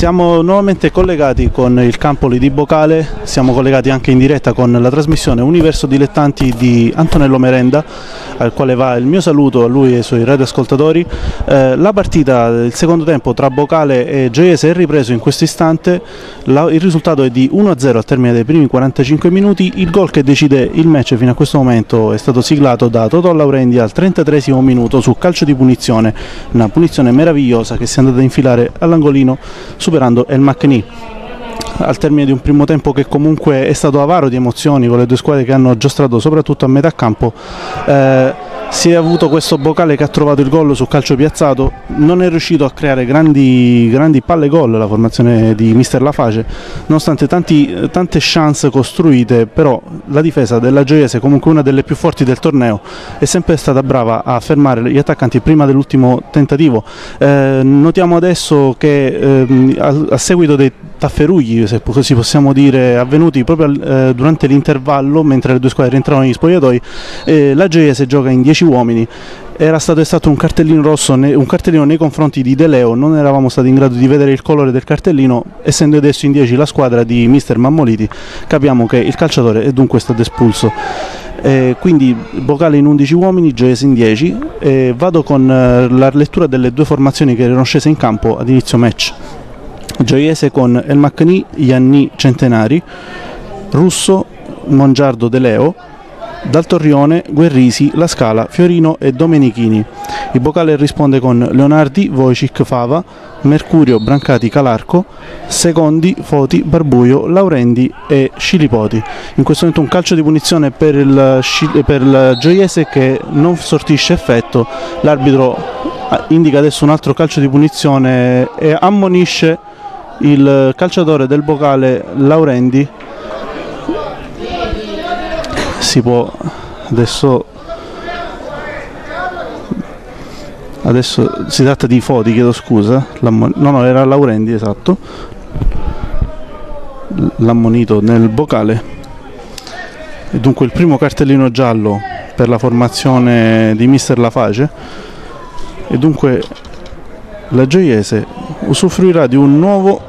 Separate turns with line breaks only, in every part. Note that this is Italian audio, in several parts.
Siamo nuovamente collegati con il Campoli di Bocale, siamo collegati anche in diretta con la trasmissione Universo Dilettanti di Antonello Merenda, al quale va il mio saluto a lui e ai suoi radioascoltatori. La partita del secondo tempo tra Bocale e Gioiese è ripreso in questo istante, il risultato è di 1-0 al termine dei primi 45 minuti, il gol che decide il match fino a questo momento è stato siglato da Totò Laurendi al 33esimo minuto su calcio di punizione, una punizione meravigliosa che si è andata a infilare all'angolino superando El Macni. Al termine di un primo tempo che comunque è stato avaro di emozioni, con le due squadre che hanno giostrato soprattutto a metà campo, si è avuto questo Bocale che ha trovato il gol su calcio piazzato, non è riuscito a creare grandi palle gol la formazione di mister Laface, nonostante tante chance costruite, però la difesa della Gioiese, comunque una delle più forti del torneo, è sempre stata brava a fermare gli attaccanti prima dell'ultimo tentativo. Notiamo adesso che a seguito dei tafferugli, se così possiamo dire, avvenuti proprio durante l'intervallo, mentre le due squadre rientravano negli spogliatoi, la Gioiese gioca in 10 uomini. Era stato un cartellino rosso, un cartellino nei confronti di De Leo, non eravamo stati in grado di vedere il colore del cartellino, essendo adesso in 10 la squadra di mister Mammoliti, capiamo che il calciatore è dunque stato espulso. Quindi Bocale in 11 uomini, Gioiese in 10, vado con la lettura delle due formazioni che erano scese in campo ad inizio match. Gioiese con El Macni, Ianni, Centenari, Russo, Mongiardo, De Leo, Dal Torrione, Guerrisi, La Scala, Fiorino e Domenichini. Il Bocale risponde con Leonardi, Wojcik, Fava, Mercurio, Brancati, Calarco, Secondi, Foti, Barbuio, Laurendi e Scilipoti. In questo momento un calcio di punizione per il Gioiese che non sortisce effetto. L'arbitro indica adesso un altro calcio di punizione e ammonisce il calciatore del Bocale Laurendi. Si può adesso si tratta di Foti, chiedo scusa, no, era Laurendi, esatto, l'ammonito nel Bocale, e dunque il primo cartellino giallo per la formazione di mister Laface, e dunque la Gioiese usufruirà di un nuovo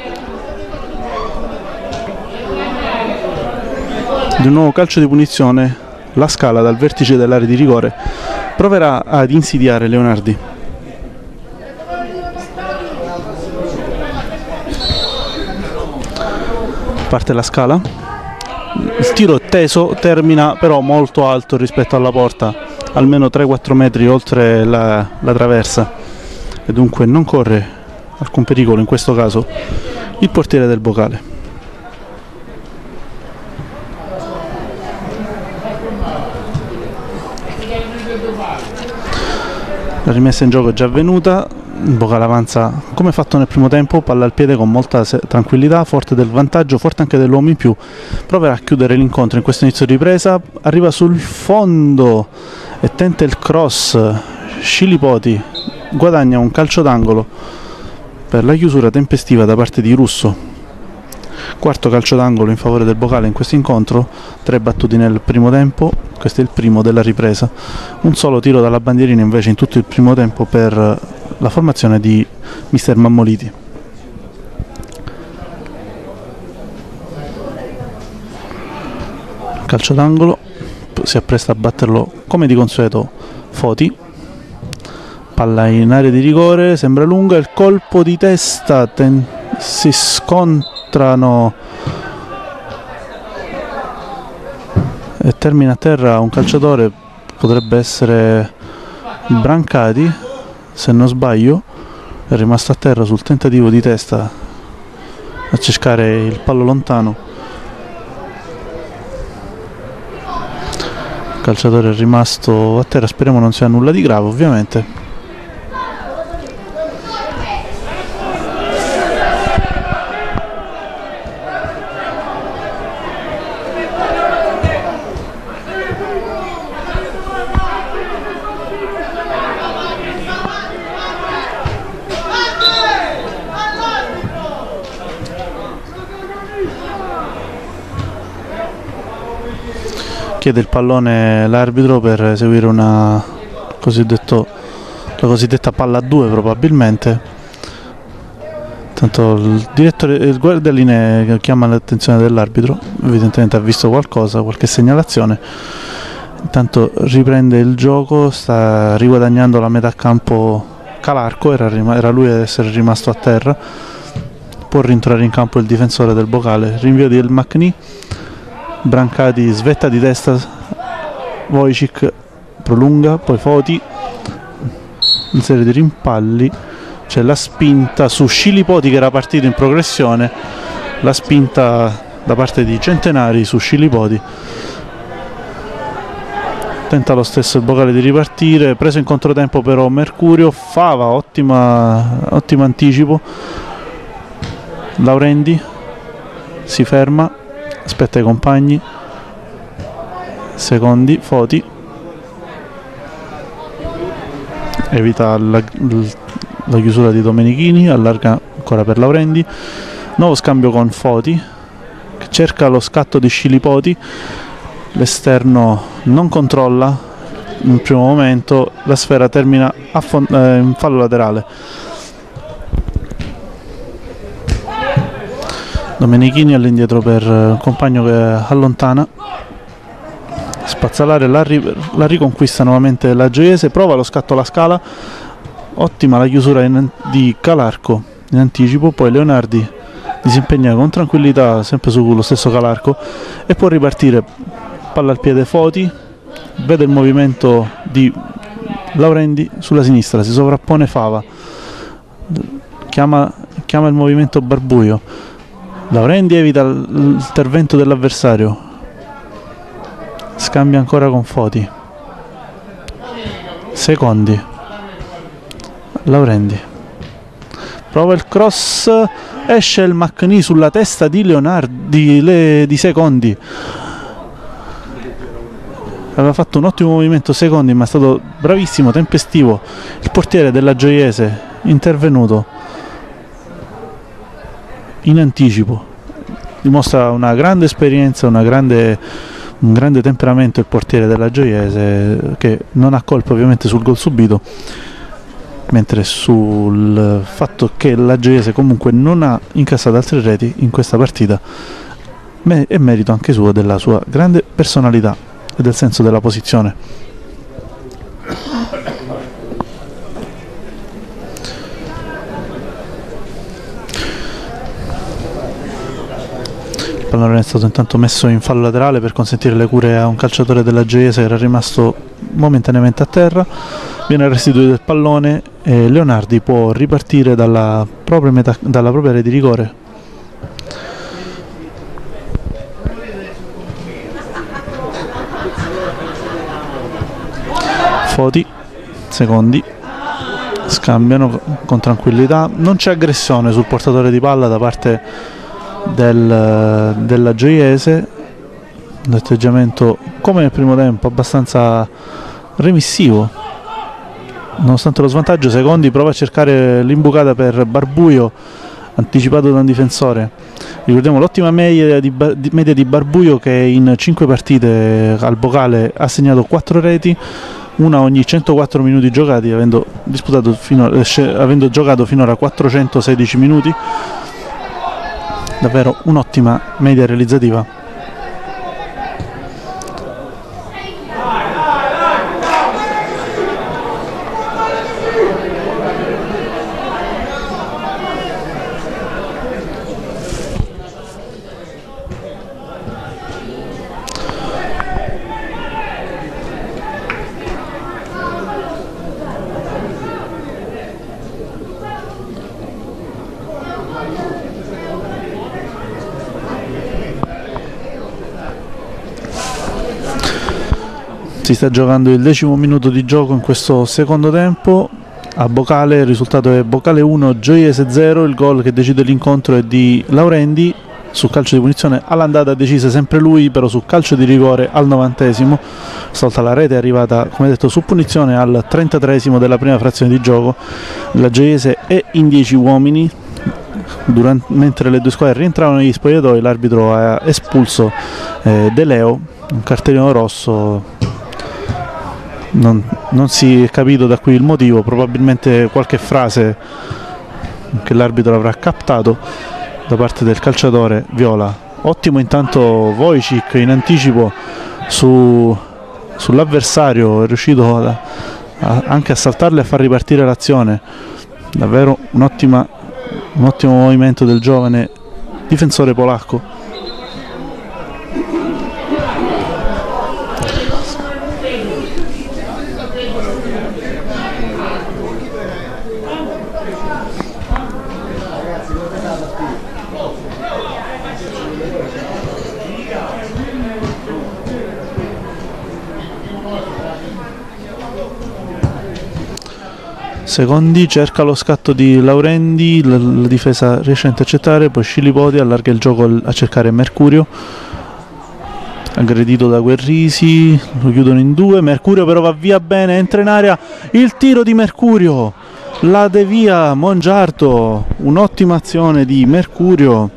calcio di punizione. La Scala dal vertice dell'area di rigore proverà ad insidiare Leonardi. Parte la Scala, il tiro è teso, termina però molto alto rispetto alla porta, almeno 3-4 metri oltre la traversa, e dunque non corre alcun pericolo in questo caso il portiere del Bocale. La rimessa in gioco è già avvenuta, Bocale avanza come fatto nel primo tempo, palla al piede con molta tranquillità, forte del vantaggio, forte anche dell'uomo in più, proverà a chiudere l'incontro in questo inizio di ripresa, arriva sul fondo e tenta il cross, Scilipoti guadagna un calcio d'angolo per la chiusura tempestiva da parte di Russo. Quarto calcio d'angolo in favore del Bocale in questo incontro, 3 battuti nel primo tempo, questo è il primo della ripresa, un solo tiro dalla bandierina invece in tutto il primo tempo per la formazione di mister Mammoliti. Calcio d'angolo, si appresta a batterlo come di consueto Foti, palla in area di rigore, sembra lunga, il colpo di testa, si scontrano e termina a terra un calciatore, potrebbe essere Brancati se non sbaglio, è rimasto a terra sul tentativo di testa a cercare il pallo lontano. Il calciatore è rimasto a terra, speriamo non sia nulla di grave ovviamente. Chiede il pallone l'arbitro per eseguire la cosiddetta palla a 2 probabilmente. Tanto il direttore, il guardalinee chiama l'attenzione dell'arbitro, evidentemente ha visto qualcosa, qualche segnalazione. Intanto riprende il gioco, sta riguadagnando la metà campo Calarco, era lui ad essere rimasto a terra. Può rientrare in campo il difensore del Bocale, rinvio del Macni, Brancati svetta di testa, Wojcik prolunga, poi Foti, una serie di rimpalli, c'è la spinta su Scilipoti che era partito in progressione, la spinta da parte di Centenari su Scilipoti. Tenta lo stesso il Bocale di ripartire, preso in controtempo però Mercurio, Fava, ottimo anticipo, Laurendi si ferma, aspetta i compagni, secondi, Foti, evita la chiusura di Domenichini, allarga ancora per Laurendi, nuovo scambio con Foti, che cerca lo scatto di Scilipoti, l'esterno non controlla in primo momento, la sfera termina in fallo laterale. Domenichini all'indietro per il compagno che allontana, spazzalare, la riconquista nuovamente la Gioiese, prova lo scatto alla Scala, ottima la chiusura di Calarco in anticipo, poi Leonardi disimpegna con tranquillità sempre sullo stesso Calarco e può ripartire, palla al piede Foti, vede il movimento di Laurendi sulla sinistra, si sovrappone Fava, chiama il movimento Barbuio, Laurendi evita l'intervento dell'avversario, scambia ancora con Foti, secondi, Laurendi prova il cross, esce il Macni sulla testa di Leonardi, di Secondi, aveva fatto un ottimo movimento Secondi, ma è stato bravissimo, tempestivo il portiere della Gioiese, intervenuto in anticipo, dimostra una grande esperienza, un grande temperamento il portiere della Gioiese, che non ha colpa ovviamente sul gol subito, mentre sul fatto che la Gioiese comunque non ha incassato altre reti in questa partita è merito anche suo, della sua grande personalità e del senso della posizione. Il pallone è stato intanto messo in fallo laterale per consentire le cure a un calciatore della Gioiese che era rimasto momentaneamente a terra. Viene restituito il pallone e Leonardi può ripartire dalla propria area di rigore. Foti, secondi, scambiano con tranquillità, non c'è aggressione sul portatore di palla da parte della Gioiese, l'atteggiamento come nel primo tempo abbastanza remissivo nonostante lo svantaggio. Secondi prova a cercare l'imbucata per Barbuio, anticipato da un difensore. Ricordiamo l'ottima media di Barbuio, che in 5 partite al Bocale ha segnato 4 reti, una ogni 104 minuti giocati, avendo giocato finora 416 minuti. Davvero un'ottima media realizzativa. Si sta giocando il 10° minuto di gioco in questo secondo tempo. A Bocale il risultato è Bocale 1, Gioiese 0. Il gol che decide l'incontro è di Laurendi su calcio di punizione all'andata, decise sempre lui, però su calcio di rigore al 90°. Stavolta la rete è arrivata, come detto, su punizione al 33° della prima frazione di gioco. La Gioiese è in 10 uomini. Mentre le due squadre rientravano negli spogliatoi, l'arbitro ha espulso De Leo, un cartellino rosso. Non si è capito da qui il motivo, probabilmente qualche frase che l'arbitro avrà captato da parte del calciatore viola. Ottimo intanto Wojcik in anticipo sull'avversario, è riuscito anche a saltarle e a far ripartire l'azione. Davvero un ottimo movimento del giovane difensore polacco. Secondi, cerca lo scatto di Laurendi, la difesa riesce a intercettare, poi Scilipoti allarga il gioco a cercare Mercurio, aggredito da Guerrisi, lo chiudono in due, Mercurio però va via bene, entra in area, il tiro di Mercurio, la devia Mongiardo, un'ottima azione di Mercurio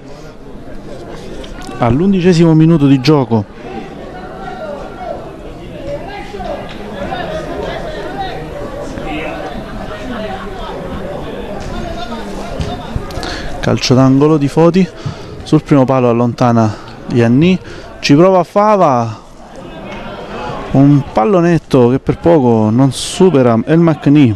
all'11° minuto di gioco. Calcio d'angolo di Foti, sul primo palo allontana Ianni, ci prova Fava, un pallonetto che per poco non supera El Macni.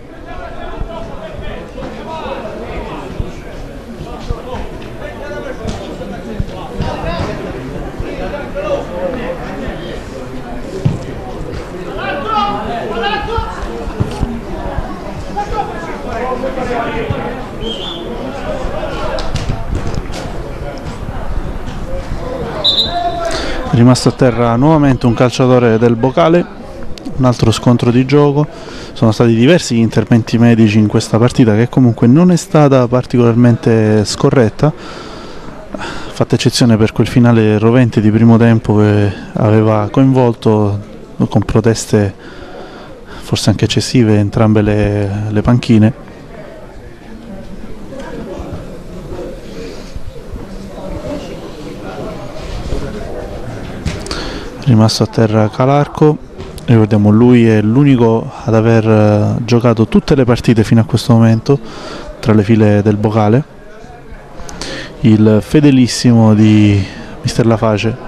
Rimasto a terra nuovamente un calciatore del Bocale, un altro scontro di gioco. Sono stati diversi gli interventi medici in questa partita che comunque non è stata particolarmente scorretta, fatta eccezione per quel finale rovente di primo tempo che aveva coinvolto, con proteste forse anche eccessive, entrambe le panchine. Rimasto a terra Calarco, ricordiamo lui è l'unico ad aver giocato tutte le partite fino a questo momento tra le file del Bocale, il fedelissimo di Mister Laface.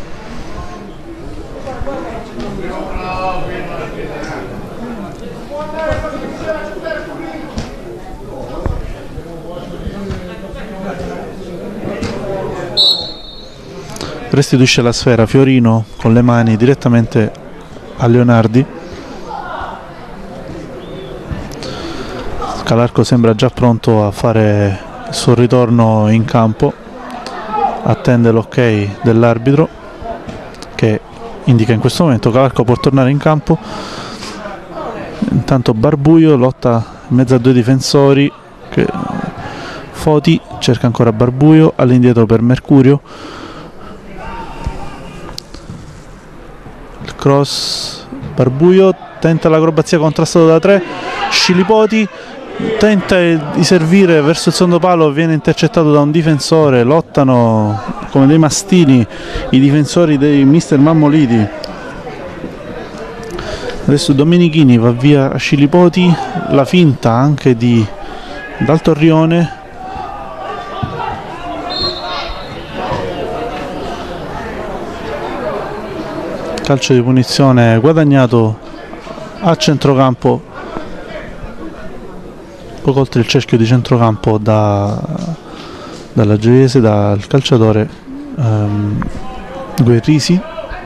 Restituisce la sfera Fiorino con le mani direttamente a Leonardi. Calarco sembra già pronto a fare il suo ritorno in campo, attende l'ok dell'arbitro che indica in questo momento Calarco può tornare in campo. Intanto Barbuio lotta in mezzo a due difensori, Foti cerca ancora Barbuio, all'indietro per Mercurio. Cross, Barbuio tenta l'acrobazia contrastato da 3, Scilipoti tenta di servire verso il secondo palo, viene intercettato da un difensore, lottano come dei mastini i difensori dei Mister Mammoliti. Adesso Domenichini va via a Scilipoti, la finta anche dal Torrione. Calcio di punizione guadagnato a centrocampo, poco oltre il cerchio di centrocampo dalla Gioiese, dal calciatore Guerrisi.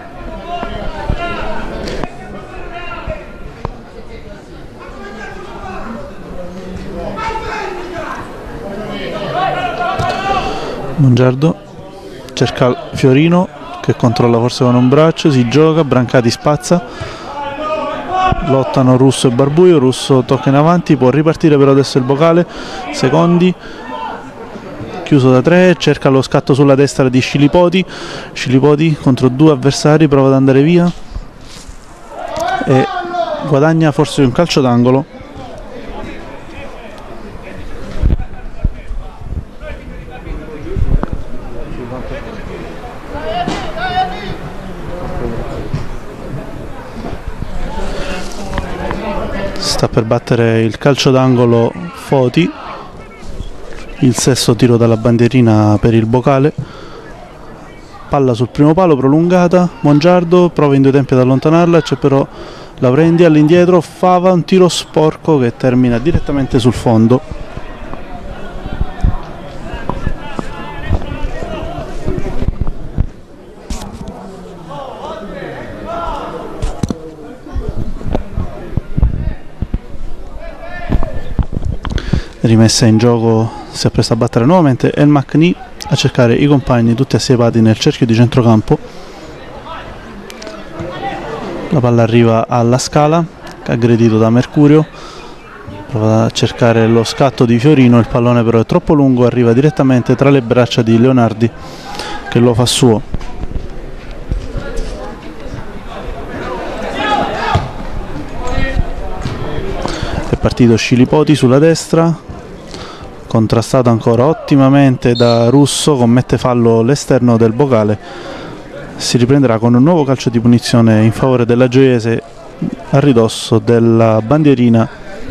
Mongiardo cerca Fiorino che controlla forse con un braccio, si gioca, Brancati spazza, lottano Russo e Barbuio, Russo tocca in avanti, può ripartire però adesso il Bocale, secondi, chiuso da 3, cerca lo scatto sulla destra di Scilipoti, Scilipoti contro due avversari, prova ad andare via e guadagna forse un calcio d'angolo. Sta per battere il calcio d'angolo Foti, il sesto tiro dalla bandierina per il Bocale. Palla sul primo palo prolungata, Mongiardo prova in due tempi ad allontanarla, c'è però Laurendi all'indietro, Fava, un tiro sporco che termina direttamente sul fondo. Rimessa in gioco, si appresta a battere nuovamente El Macni a cercare i compagni tutti assiepati nel cerchio di centrocampo. La palla arriva alla Scala, aggredito da Mercurio, prova a cercare lo scatto di Fiorino, il pallone però è troppo lungo, arriva direttamente tra le braccia di Leonardi che lo fa suo. È partito Scilipoti sulla destra, contrastato ancora ottimamente da Russo, commette fallo l'esterno del Bocale, si riprenderà con un nuovo calcio di punizione in favore della Gioiese a ridosso della bandierina.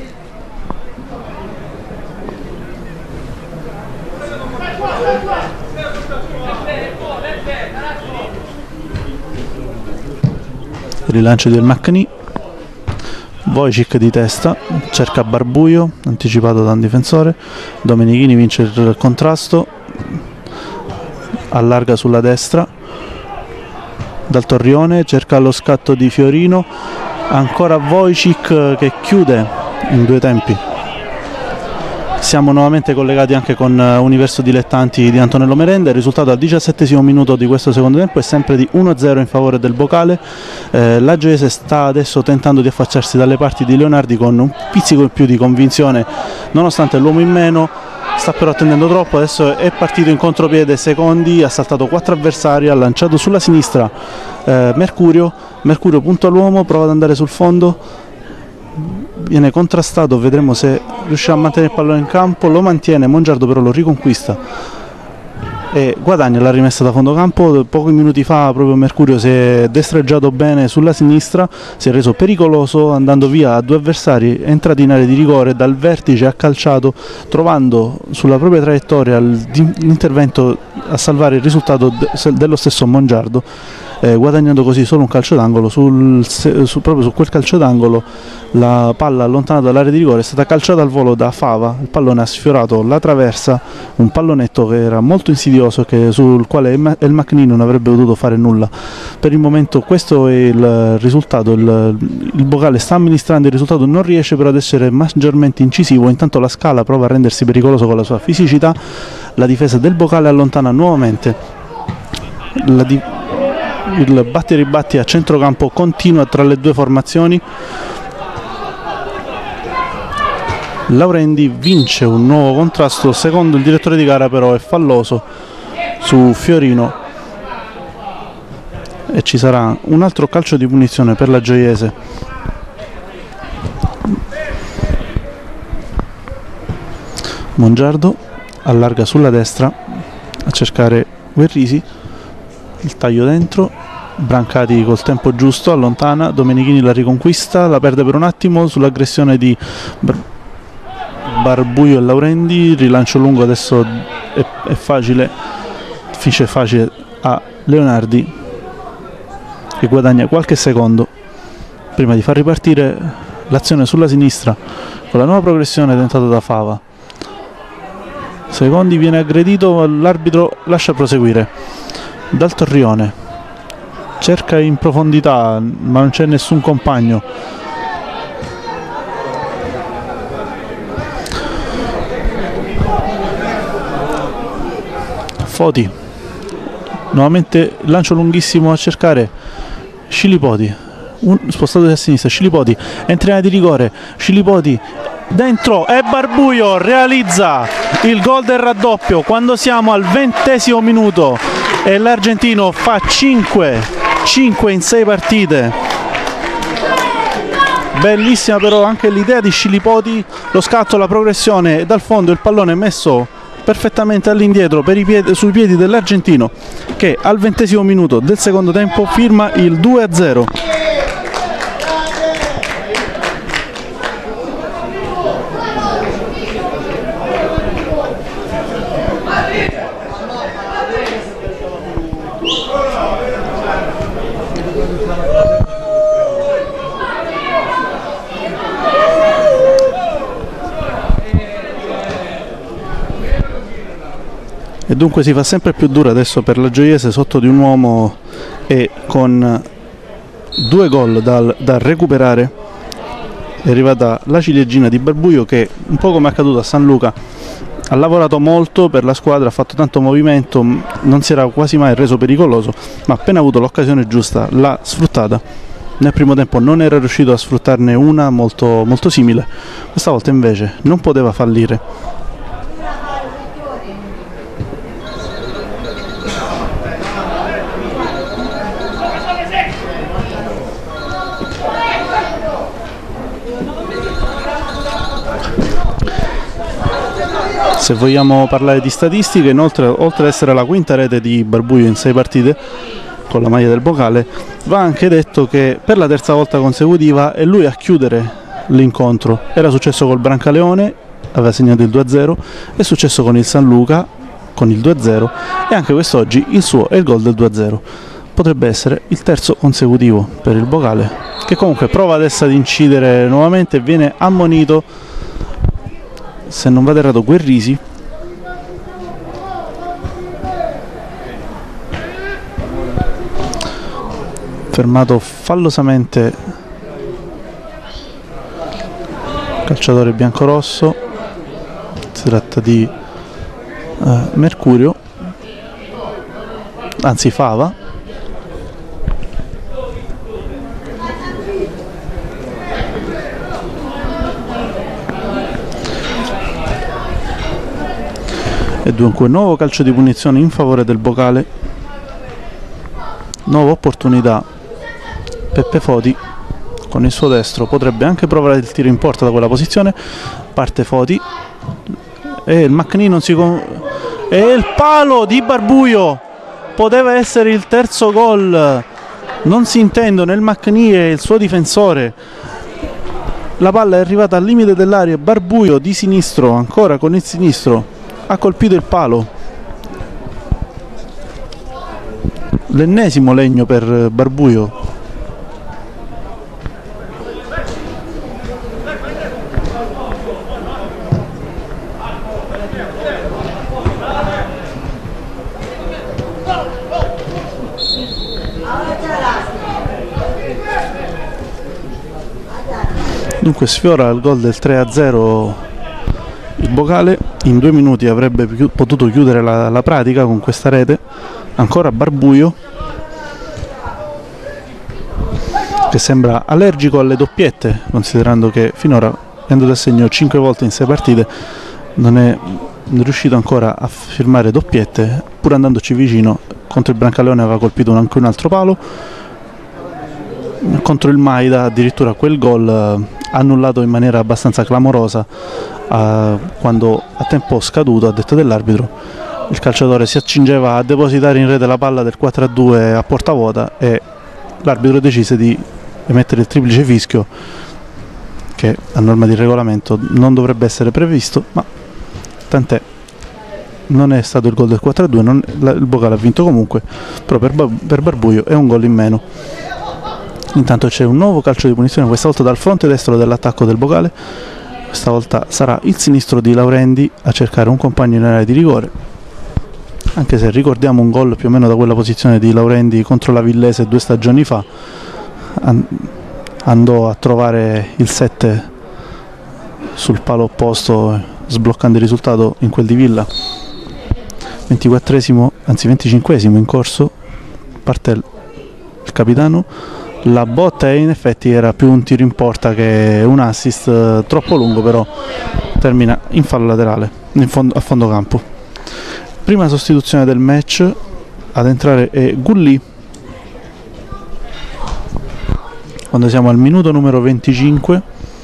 Rilancio del Macni, Wojcik di testa, cerca Barbuio, anticipato da un difensore, Domenichini vince il contrasto, allarga sulla destra, dal Torrione, cerca lo scatto di Fiorino, ancora Wojcik che chiude in due tempi. Siamo nuovamente collegati anche con Universo Dilettanti di Antonello Merenda. Il risultato al 17° minuto di questo secondo tempo è sempre di 1-0 in favore del Bocale. La Gioiese sta adesso tentando di affacciarsi dalle parti di Leonardi con un pizzico in più di convinzione, nonostante l'uomo in meno. Sta però attendendo troppo, adesso è partito in contropiede Secondi, ha saltato 4 avversari, ha lanciato sulla sinistra Mercurio punta l'uomo, prova ad andare sul fondo, viene contrastato, vedremo se riuscirà a mantenere il pallone in campo, lo mantiene, Mongiardo però lo riconquista e guadagna la rimessa da fondo campo. Pochi minuti fa proprio Mercurio si è destreggiato bene sulla sinistra, si è reso pericoloso andando via a 2 avversari, è entrato in area di rigore, dal vertice ha calciato, trovando sulla propria traiettoria l'intervento a salvare il risultato dello stesso Mongiardo, guadagnando così solo un calcio d'angolo. Proprio su quel calcio d'angolo la palla allontanata dall'area di rigore è stata calciata al volo da Fava, il pallone ha sfiorato la traversa, un pallonetto che era molto insidioso sul quale El Macni non avrebbe potuto fare nulla. Per il momento questo è il risultato, il Bocale sta amministrando il risultato, non riesce però ad essere maggiormente incisivo, intanto la Scala prova a rendersi pericoloso con la sua fisicità, la difesa del Bocale allontana nuovamente, il batti e ribatti a centrocampo continua tra le due formazioni. Laurendi vince un nuovo contrasto, secondo il direttore di gara però è falloso su Fiorino e ci sarà un altro calcio di punizione per la Gioiese. Mongiardo allarga sulla destra a cercare Guerrisi, il taglio dentro, Brancati col tempo giusto allontana, Domenichini la riconquista, la perde per un attimo sull'aggressione di Barbuio e Laurendi, rilancio lungo, adesso è facile, finisce facile a Leonardi che guadagna qualche secondo prima di far ripartire l'azione sulla sinistra con la nuova progressione tentata da Fava. Secondi viene aggredito, l'arbitro lascia proseguire. Dal Torrione cerca in profondità ma non c'è nessun compagno, Foti nuovamente lancio lunghissimo a cercare Scilipoti, spostato a sinistra, Scilipoti entra in area di rigore, Scilipoti dentro e Barbuio realizza il gol del raddoppio quando siamo al 20° minuto e l'argentino fa 5 in 6 partite. Bellissima però anche l'idea di Scilipoti, lo scatto, la progressione dal fondo, il pallone messo perfettamente all'indietro sui piedi dell'argentino che al 20° minuto del secondo tempo firma il 2-0. e dunque si fa sempre più dura adesso per la Gioiese sotto di un uomo e con 2 gol da recuperare. È arrivata la ciliegina di Barbuio che, un po' come è accaduto a San Luca, ha lavorato molto per la squadra, ha fatto tanto movimento, non si era quasi mai reso pericoloso, ma appena avuto l'occasione giusta l'ha sfruttata. Nel primo tempo non era riuscito a sfruttarne una molto, molto simile, questa volta invece non poteva fallire. Se vogliamo parlare di statistiche, inoltre, oltre ad essere la quinta rete di Barbuio in 6 partite con la maglia del Bocale, va anche detto che per la terza volta consecutiva è lui a chiudere l'incontro. Era successo col Brancaleone, aveva segnato il 2-0, è successo con il San Luca con il 2-0 e anche quest'oggi il suo è il gol del 2-0. Potrebbe essere il terzo consecutivo per il Bocale, che comunque prova adesso ad incidere nuovamente e viene ammonito, se non vado errato, Guerrisi. Fermato fallosamente calciatore biancorosso, si tratta di Mercurio, anzi Fava. E dunque nuovo calcio di punizione in favore del Bocale, nuova opportunità. Peppe Foti con il suo destro potrebbe anche provare il tiro in porta da quella posizione, parte Foti e il Macni non si e il palo di Barbuio, poteva essere il terzo gol, non si intendono il Macni e il suo difensore. La palla è arrivata al limite dell'area, Barbuio di sinistro, ancora con il sinistro, ha colpito il palo. L'ennesimo legno per Barbuio. Dunque sfiora il gol del 3-0 il Bocale, in 2 minuti avrebbe potuto chiudere la pratica con questa rete. Ancora Barbuio, che sembra allergico alle doppiette, considerando che finora è andato a segno 5 volte in 6 partite, non è riuscito ancora a firmare doppiette, pur andandoci vicino. Contro il Brancaleone aveva colpito anche un altro palo, contro il Maida addirittura quel gol annullato in maniera abbastanza clamorosa, quando a tempo scaduto, a detta dell'arbitro, il calciatore si accingeva a depositare in rete la palla del 4-2 a porta vuota e l'arbitro decise di emettere il triplice fischio, che a norma di regolamento non dovrebbe essere previsto, ma tant'è. Non è stato il gol del 4-2, il Bocale ha vinto comunque, però per Barbuio è un gol in meno. Intanto c'è un nuovo calcio di punizione, questa volta dal fronte destro dell'attacco del Bocale. Questa volta sarà il sinistro di Laurendi a cercare un compagno in area di rigore, anche se ricordiamo un gol più o meno da quella posizione di Laurendi contro la Villese 2 stagioni fa. Andò a trovare il 7 sul palo opposto, sbloccando il risultato in quel di Villa. 24esimo, anzi 25esimo in corso, parte il capitano. La botta in effetti era più un tiro in porta che un assist, troppo lungo, però termina in fallo laterale, a fondo campo. Prima sostituzione del match, ad entrare è Gulli. Quando siamo al minuto numero 25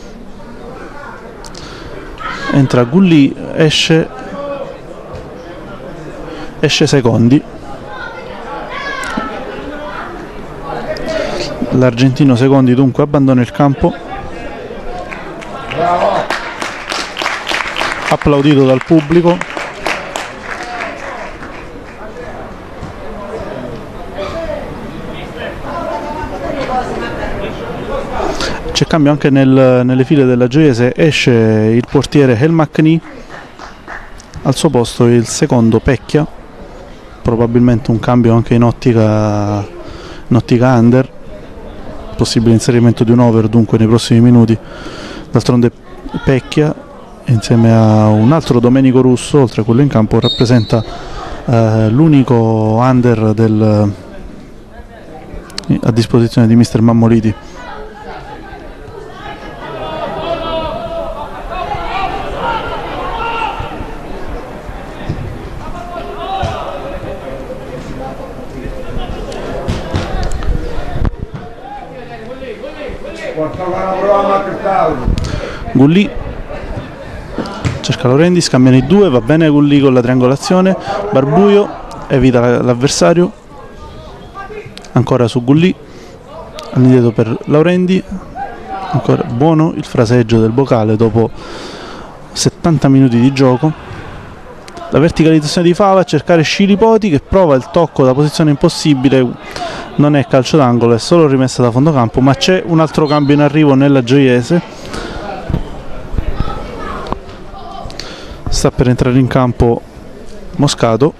entra Gulli, esce Secondi. L'argentino Secondi dunque abbandona il campo, applaudito dal pubblico. C'è cambio anche nelle file della Gioiese, esce il portiere El Macni, al suo posto il secondo Pecchia. probabilmente un cambio anche in ottica under, possibile inserimento di un over dunque nei prossimi minuti. D'altronde Pecchia insieme a un altro Domenico Russo, oltre a quello in campo, rappresenta l'unico under a disposizione di mister Mammoliti. Gulli cerca Laurendi, scambiano i due, va bene Gulli con la triangolazione, Barbuio evita l'avversario, ancora su Gulli, all'indietro per Laurendi, ancora buono il fraseggio del Bocale dopo 70 minuti di gioco. La verticalizzazione di Fava a cercare Scilipoti che prova il tocco da posizione impossibile, non è calcio d'angolo, è solo rimessa da fondo campo, ma c'è un altro cambio in arrivo nella Gioiese. Sta per entrare in campo Moscato.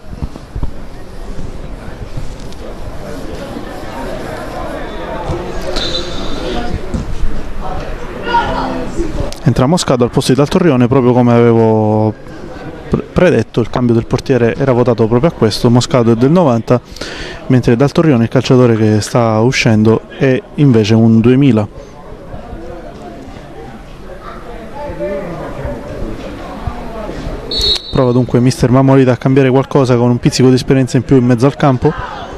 Entra Moscato al posto di Daltorrione, proprio come avevo predetto. Il cambio del portiere era votato proprio a questo. Moscato è del 90, mentre Daltorrione, il calciatore che sta uscendo, è invece un 2000. Prova dunque mister Mammoliti a cambiare qualcosa con un pizzico di esperienza in più in mezzo al campo,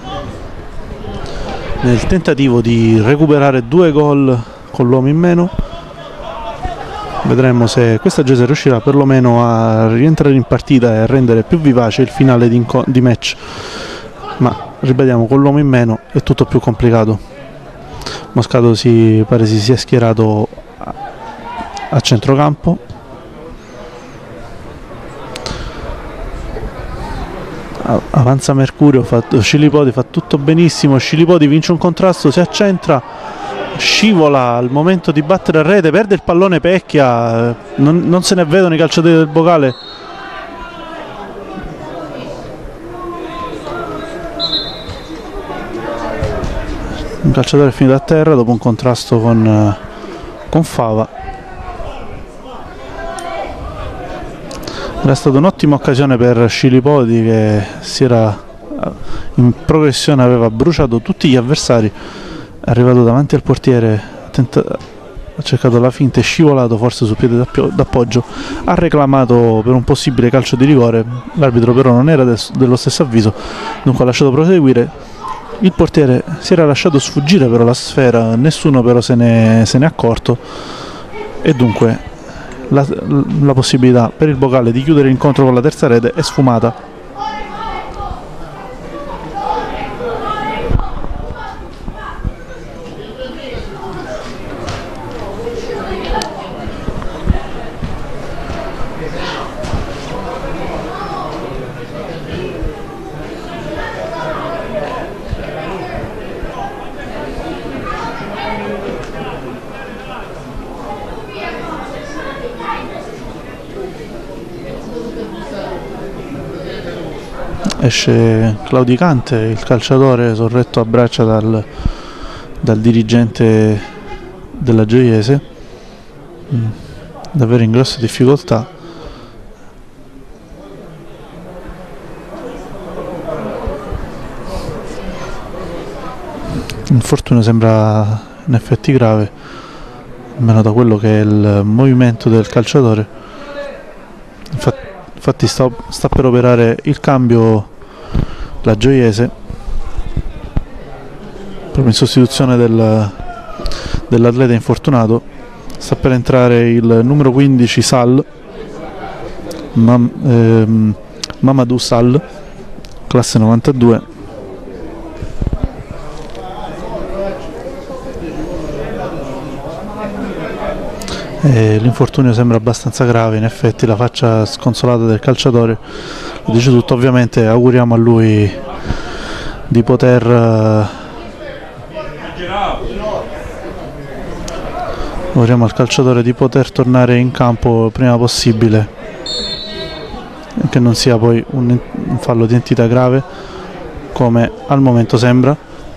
nel tentativo di recuperare 2 gol con l'uomo in meno. Vedremo se questa Gese riuscirà perlomeno a rientrare in partita e a rendere più vivace il finale di match, ma ribadiamo, con l'uomo in meno è tutto più complicato. Moscato pare si sia schierato a centrocampo. Avanza Mercurio, Scilipoti fa tutto benissimo, Scilipoti vince un contrasto, si accentra, scivola al momento di battere a rete, perde il pallone Pecchia, non se ne vedono i calciatori del Bocale. Un calciatore è finito a terra dopo un contrasto con Fava. Era stata un'ottima occasione per Scilipoti, che si era in progressione, aveva bruciato tutti gli avversari, è arrivato davanti al portiere, ha cercato la finta, è scivolato forse sul piede d'appoggio, ha reclamato per un possibile calcio di rigore, l'arbitro però non era dello stesso avviso, dunque ha lasciato proseguire. Il portiere si era lasciato sfuggire però la sfera, nessuno però se ne è accorto, e dunque la possibilità per il Bocale di chiudere l'incontro con la terza rete è sfumata. Esce Claudicante, il calciatore sorretto a braccia dal dirigente della Gioiese, davvero in grosse difficoltà. L'infortunio sembra in effetti grave, almeno da quello che è il movimento del calciatore. Infatti sta per operare il cambio la Gioiese, proprio in sostituzione dell'atleta infortunato. Sta per entrare il numero 15 Sal, Mamadou Sal, classe 92. L'infortunio sembra abbastanza grave, in effetti la faccia sconsolata del calciatore lo dice tutto. Ovviamente auguriamo a lui di poter auguriamo al calciatore di poter tornare in campo il prima possibile, che non sia poi un fallo di entità grave. come al momento sembra.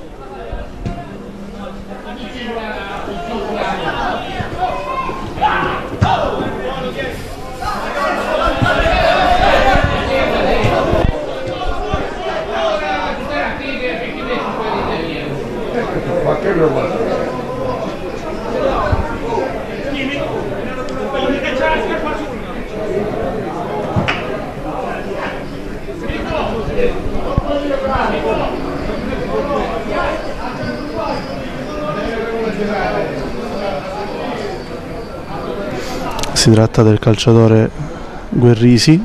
Si tratta del calciatore Guerrisi,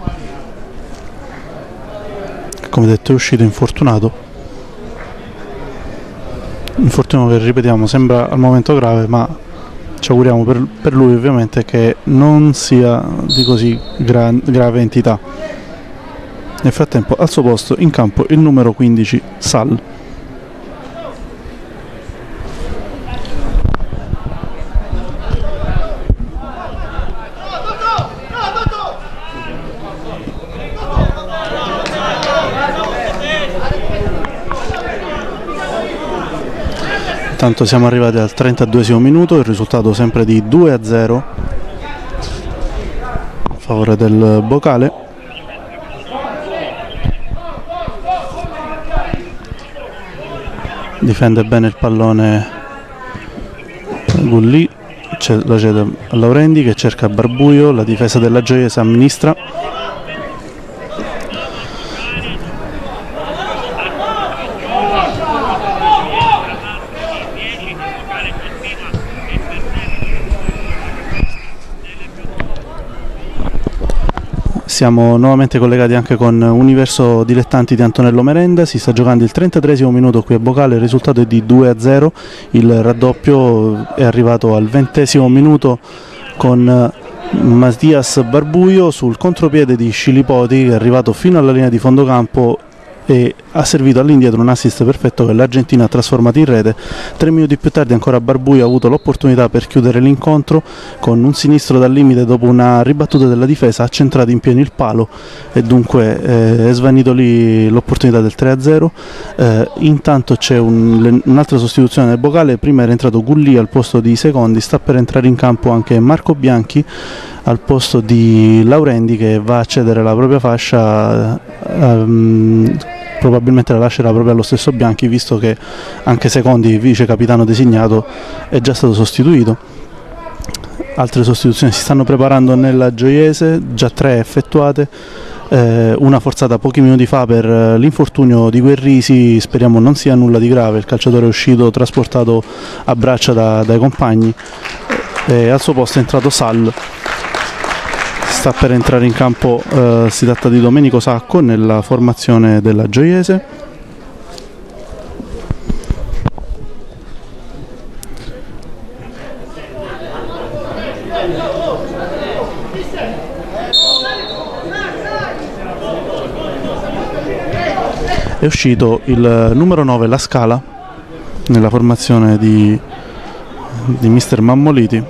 che come detto è uscito infortunato, infortunio che ripetiamo sembra al momento grave, ma ci auguriamo per lui ovviamente che non sia di così grave entità. Nel frattempo al suo posto in campo il numero 15 Sal. Intanto siamo arrivati al 32esimo minuto, il risultato sempre di 2-0 a favore del Bocale. Difende bene il pallone Gulli, la cede a Laurendi che cerca Barbuio, la difesa della Gioiese amministra. Siamo nuovamente collegati anche con Universo Dilettanti di Antonello Merenda, si sta giocando il 33esimo minuto qui a Bocale, il risultato è di 2-0, il raddoppio è arrivato al 20esimo minuto con Mattias Barbuio sul contropiede di Scilipoti che è arrivato fino alla linea di fondo campo e ha servito all'indietro un assist perfetto che l'Argentina ha trasformato in rete. 3 minuti più tardi ancora Barbuio ha avuto l'opportunità per chiudere l'incontro con un sinistro dal limite dopo una ribattuta della difesa, ha centrato in pieno il palo e dunque è svanito lì l'opportunità del 3-0. Intanto c'è un'altra sostituzione nel Bocale, prima era entrato Gulli al posto di Secondi, sta per entrare in campo anche Marco Bianchi al posto di Laurendi che va a cedere la propria fascia, probabilmente la lascerà proprio allo stesso Bianchi visto che anche Secondi, vice capitano designato, è già stato sostituito. Altre sostituzioni si stanno preparando nella Gioiese, già 3 effettuate, una forzata pochi minuti fa per l'infortunio di Guerrisi, speriamo non sia nulla di grave, il calciatore è uscito trasportato a braccia dai compagni e al suo posto è entrato Sal. Sta per entrare in campo, si tratta di Domenico Sacco nella formazione della Gioiese. È uscito il numero 9 La Scala nella formazione di mister Mammoliti.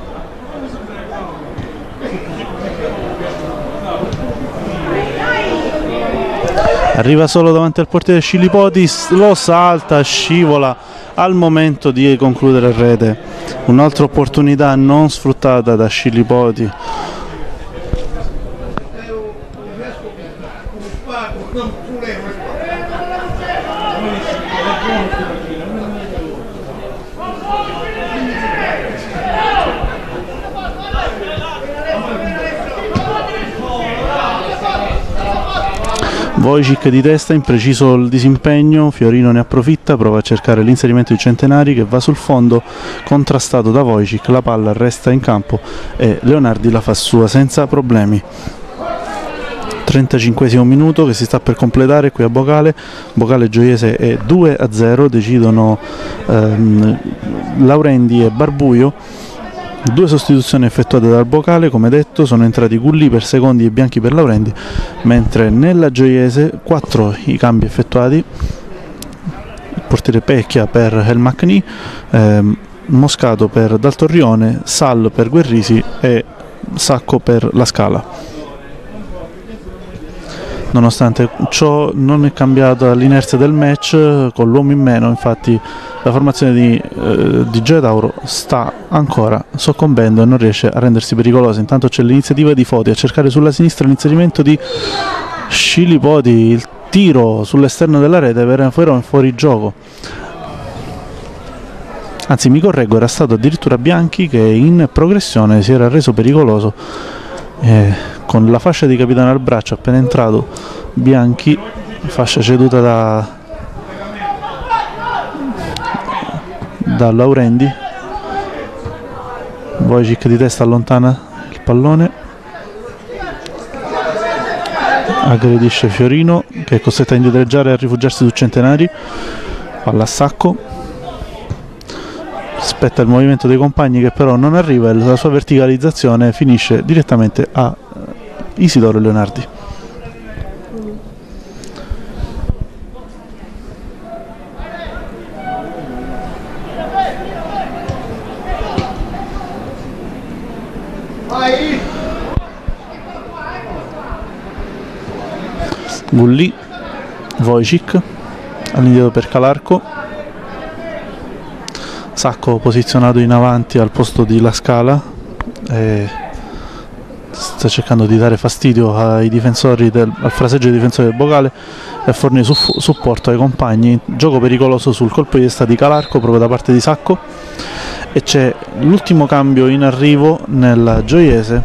Arriva solo davanti al portiere Scilipoti, lo salta, scivola al momento di concludere il rete. Un'altra opportunità non sfruttata da Scilipoti. Wojcik di testa, impreciso il disimpegno, Fiorino ne approfitta, prova a cercare l'inserimento di Centenari che va sul fondo, contrastato da Wojcik, la palla resta in campo e Leonardi la fa sua senza problemi. 35esimo minuto che si sta per completare qui a Bocale, Bocale Gioiese è 2-0, decidono Laurendi e Barbuio. 2 sostituzioni effettuate dal Bocale, come detto sono entrati Gulli per Secondi e Bianchi per Laurendi, mentre nella Gioiese 4 i cambi effettuati, il portiere Pecchia per El Macni, Moscato per Daltorrione, Sal per Guerrisi e Sacco per La Scala. Nonostante ciò non è cambiata l'inerzia del match, con l'uomo in meno infatti la formazione di Gioia Tauro sta ancora soccombendo e non riesce a rendersi pericolosa. Intanto c'è l'iniziativa di Foti a cercare sulla sinistra l'inserimento di Scilipoti, il tiro sull'esterno della rete però in fuorigioco. Anzi, mi correggo, era stato addirittura Bianchi che in progressione si era reso pericoloso, con la fascia di capitano al braccio appena entrato Bianchi, fascia ceduta da Laurendi. Wojcik di testa allontana il pallone, aggredisce Fiorino che è costretto a indietreggiare e a rifugiarsi su Centenari. Palla a Sacco, aspetta il movimento dei compagni che però non arriva e la sua verticalizzazione finisce direttamente a Isidoro Leonardi. Gulli, Wojcik all'indietro per Calarco, Sacco posizionato in avanti al posto di La Scala, sta cercando di dare fastidio ai difensori al fraseggio dei difensori del Bocale e fornire supporto ai compagni. Gioco pericoloso sul colpo di testa di Calarco proprio da parte di Sacco, e c'è l'ultimo cambio in arrivo nel Gioiese,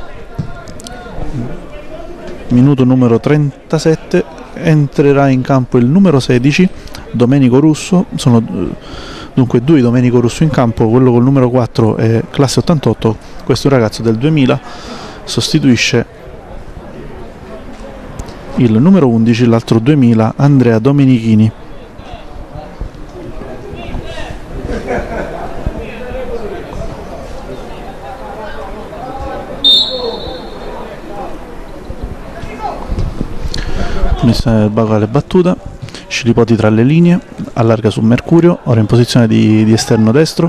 minuto numero 37, entrerà in campo il numero 16 Domenico Russo. Sono dunque due Domenico Russo in campo, quello col numero 4 è classe 88, questo è un ragazzo del 2000, sostituisce il numero 11, l'altro 2000, Andrea Domenichini. Punizione del Bacale battuta, Scilipoti tra le linee, allarga su Mercurio, ora in posizione di esterno destro,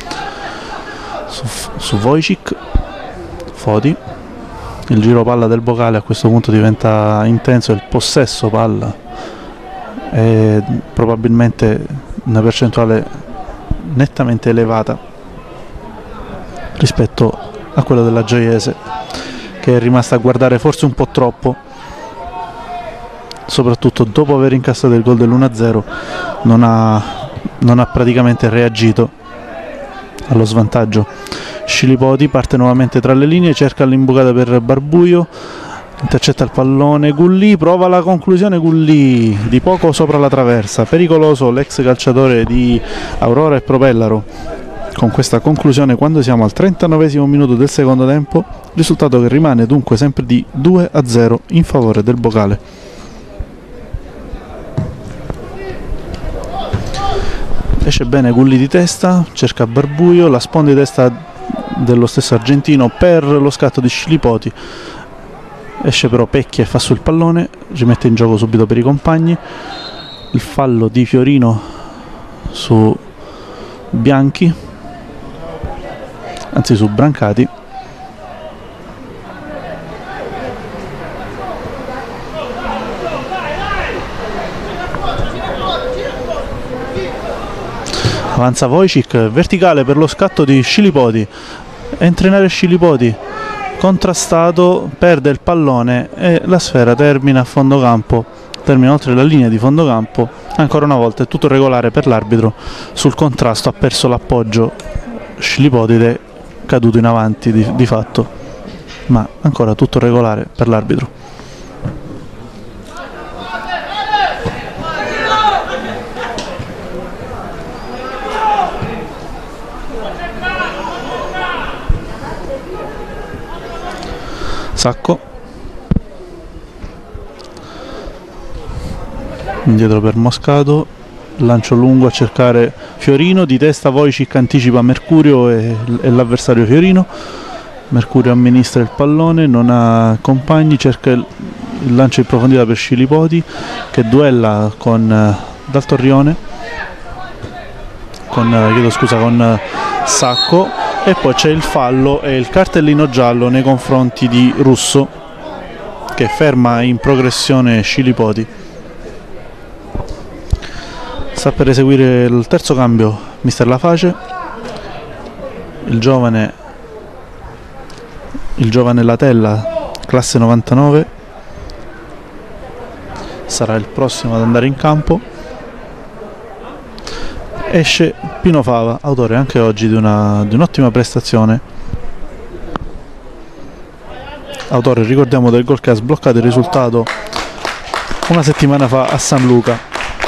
su Wojcik, Foti, il giro palla del Bocale a questo punto diventa intenso, il possesso palla è probabilmente una percentuale nettamente elevata rispetto a quella della Gioiese, che è rimasta a guardare forse un po' troppo, soprattutto dopo aver incassato il gol dell'1-0 non ha praticamente reagito allo svantaggio. Scilipoti parte nuovamente tra le linee, cerca l'imbucata per Barbuio, intercetta il pallone, Gulli prova la conclusione, Gulli di poco sopra la traversa, pericoloso l'ex calciatore di Aurora e Propellaro con questa conclusione quando siamo al 39esimo minuto del secondo tempo, risultato che rimane dunque sempre di 2-0 in favore del Bocale. Esce bene Gulli di testa, cerca Barbuio, la sponda di testa dello stesso argentino per lo scatto di Scilipoti, esce però Pecchia e fa sul pallone, rimette in gioco subito per i compagni, il fallo di Fiorino su Bianchi, anzi su Brancati. Avanza Wojcik, verticale per lo scatto di Scilipoti, entra in area Scilipoti, contrastato, perde il pallone e la sfera termina a fondo campo, termina oltre la linea di fondo campo. Ancora una volta è tutto regolare per l'arbitro, sul contrasto ha perso l'appoggio Scilipoti ed è caduto in avanti di fatto, ma ancora tutto regolare per l'arbitro. Sacco, indietro per Moscato, lancio lungo a cercare Fiorino, di testa Wojcik anticipa Mercurio e l'avversario Fiorino. Mercurio amministra il pallone, non ha compagni, cerca il lancio in profondità per Scilipoti che duella con Dal Torrione, con Sacco, e poi c'è il fallo e il cartellino giallo nei confronti di Russo che ferma in progressione Scilipoti. Sta per eseguire il terzo cambio mister Laface, il giovane Latella, classe 99, sarà il prossimo ad andare in campo. Esce Pino Fava, autore anche oggi di un'ottima prestazione, autore, ricordiamo, del gol che ha sbloccato il risultato una settimana fa a San Luca.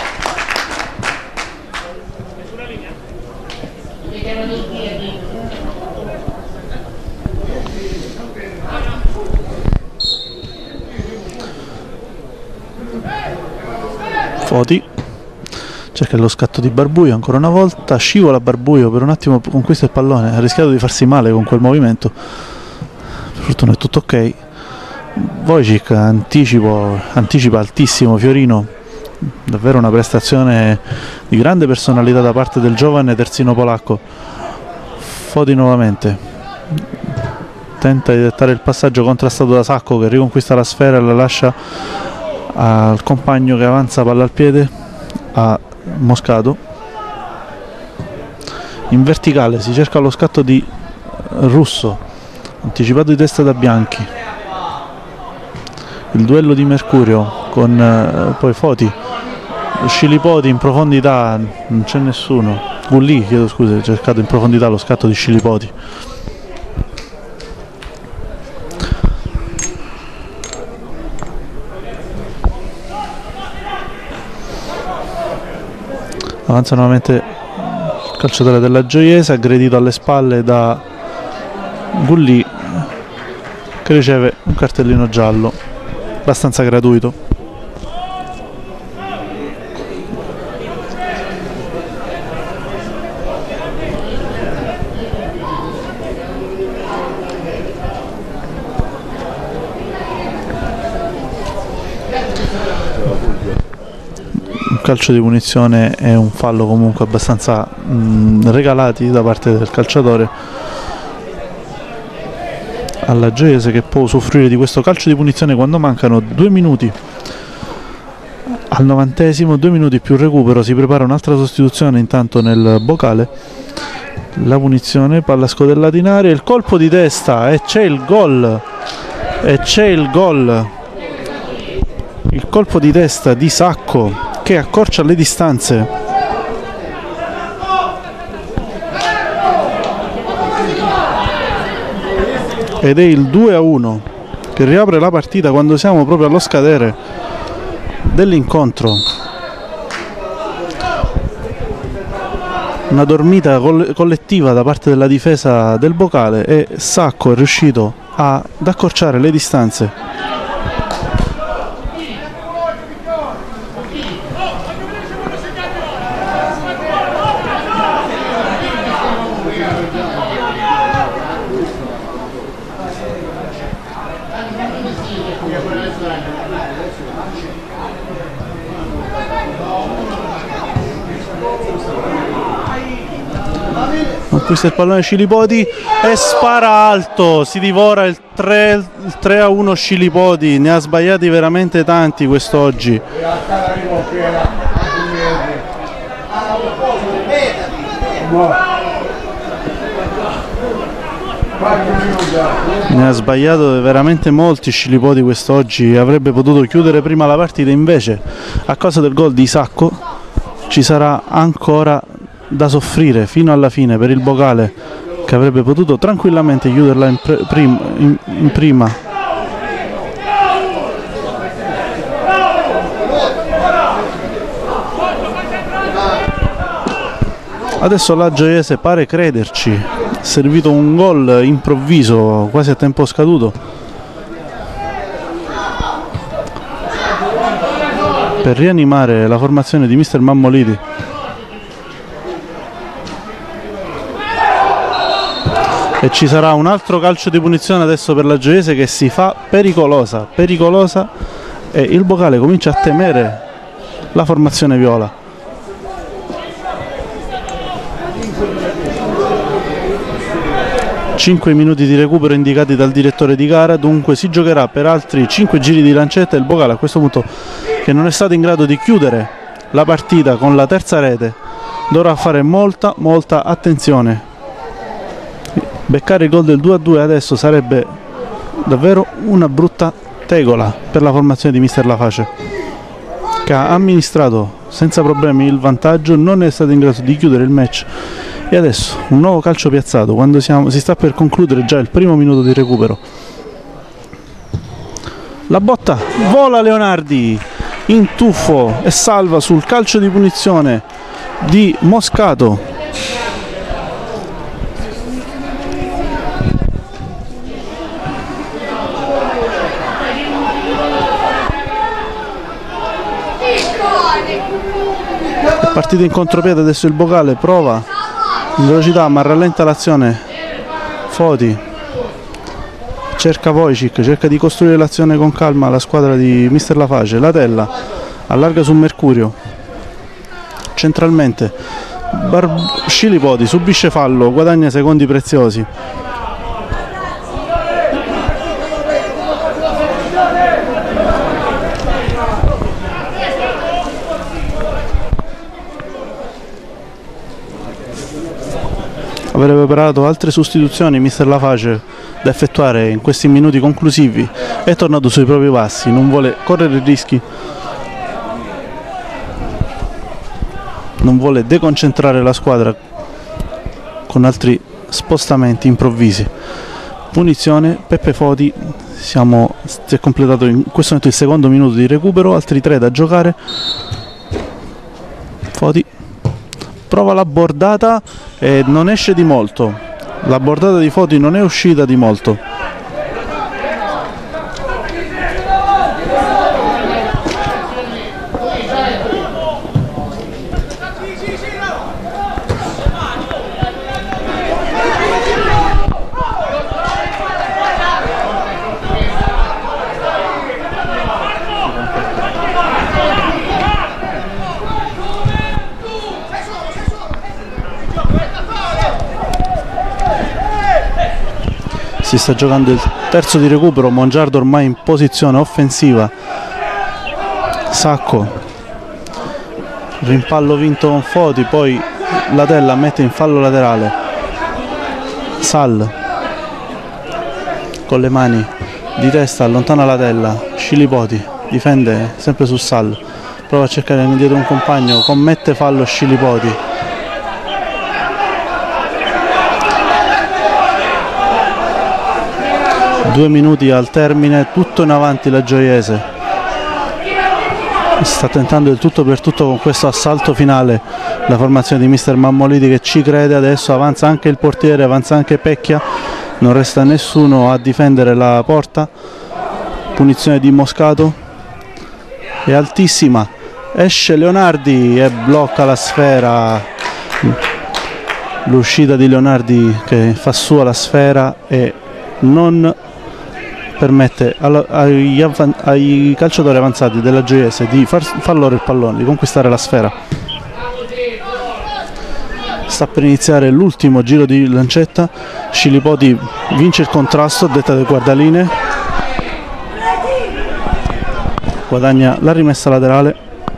Foti cerca lo scatto di Barbuio ancora una volta, scivola Barbuio, per un attimo conquista il pallone, ha rischiato di farsi male con quel movimento, per fortuna è tutto ok. Wojcik anticipa altissimo Fiorino, davvero una prestazione di grande personalità da parte del giovane terzino polacco. Foti nuovamente tenta di dettare il passaggio, contrastato da Sacco che riconquista la sfera e la lascia al compagno che avanza palla al piede a Moscato. In verticale si cerca lo scatto di Russo, anticipato di testa da Bianchi. Il duello di Mercurio con poi Foti, Scilipoti in profondità, non c'è nessuno. Gulli, chiedo scusa, ha cercato in profondità lo scatto di Scilipoti. Avanza nuovamente il calciatore della Gioiese, aggredito alle spalle da Gulli, che riceve un cartellino giallo abbastanza gratuito. Calcio di punizione e un fallo comunque abbastanza regalati da parte del calciatore alla Gioiese, che può usufruire di questo calcio di punizione quando mancano 2 minuti al 90esimo, 2 minuti più recupero. Si prepara un'altra sostituzione intanto nel Bocale. La punizione, palla scodellata in aria, il colpo di testa e c'è il gol, il colpo di testa di Sacco che accorcia le distanze. Ed è il 2-1 che riapre la partita quando siamo proprio allo scadere dell'incontro. Una dormita collettiva da parte della difesa del Bocale e Sacco è riuscito ad accorciare le distanze. Conquista il pallone Scilipoti e spara alto, si divora il 3-1 Scilipoti, ne ha sbagliati veramente tanti quest'oggi. Ne ha sbagliato veramente molti Scilipoti quest'oggi, avrebbe potuto chiudere prima la partita, invece a causa del gol di Sacco ci sarà ancora da soffrire fino alla fine per il Bocale, che avrebbe potuto tranquillamente chiuderla in prima. Adesso la Gioiese pare crederci, ha servito un gol improvviso quasi a tempo scaduto per rianimare la formazione di mister Mammoliti. E ci sarà un altro calcio di punizione adesso per la Gioiese, che si fa pericolosa, e il Bocale comincia a temere la formazione viola. 5 minuti di recupero indicati dal direttore di gara, dunque si giocherà per altri 5 giri di lancetta. Il Bocale a questo punto, che non è stato in grado di chiudere la partita con la terza rete, dovrà fare molta attenzione. Beccare il gol del 2-2 adesso sarebbe davvero una brutta tegola per la formazione di mister Laface, che ha amministrato senza problemi il vantaggio, non è stato in grado di chiudere il match. E adesso un nuovo calcio piazzato quando si sta per concludere già il primo minuto di recupero. La botta, vola Leonardi in tuffo e salva sul calcio di punizione di Moscato. Partita in contropiede, adesso il Bocale prova in velocità ma rallenta l'azione. Foti cerca Wojcik, cerca di costruire l'azione con calma la squadra di mister Laface. Latella allarga su Mercurio centralmente, Scilipoti subisce fallo, guadagna secondi preziosi. Avrebbe preparato altre sostituzioni mister Laface da effettuare in questi minuti conclusivi. È tornato sui propri passi, non vuole correre rischi, non vuole deconcentrare la squadra con altri spostamenti improvvisi. Punizione, Peppe Foti, si è completato in questo momento il secondo minuto di recupero, altri 3 da giocare. Foti prova la bordata e non esce di molto. La bordata di Foti non è uscita di molto. Si sta giocando il terzo di recupero, Mongiardo ormai in posizione offensiva. Sacco, rimpallo vinto con Foti, poi Latella mette in fallo laterale. Sal con le mani di testa allontana Latella. Scilipoti difende sempre su Sal, prova a cercare indietro un compagno, commette fallo Scilipoti. Due minuti al termine, tutto in avanti la Gioiese. Sta tentando il tutto per tutto con questo assalto finale la formazione di mister Mammoliti, che ci crede. Adesso avanza anche il portiere, avanza anche Pecchia, non resta nessuno a difendere la porta. Punizione di Moscato, è altissima, esce Leonardi e blocca la sfera. L'uscita di Leonardi che fa sua la sfera e non permette ai calciatori avanzati della Gioiese di far loro il pallone, di conquistare la sfera. Sta per iniziare l'ultimo giro di lancetta. Scilipoti vince il contrasto a detta del guardaline, guadagna la rimessa laterale.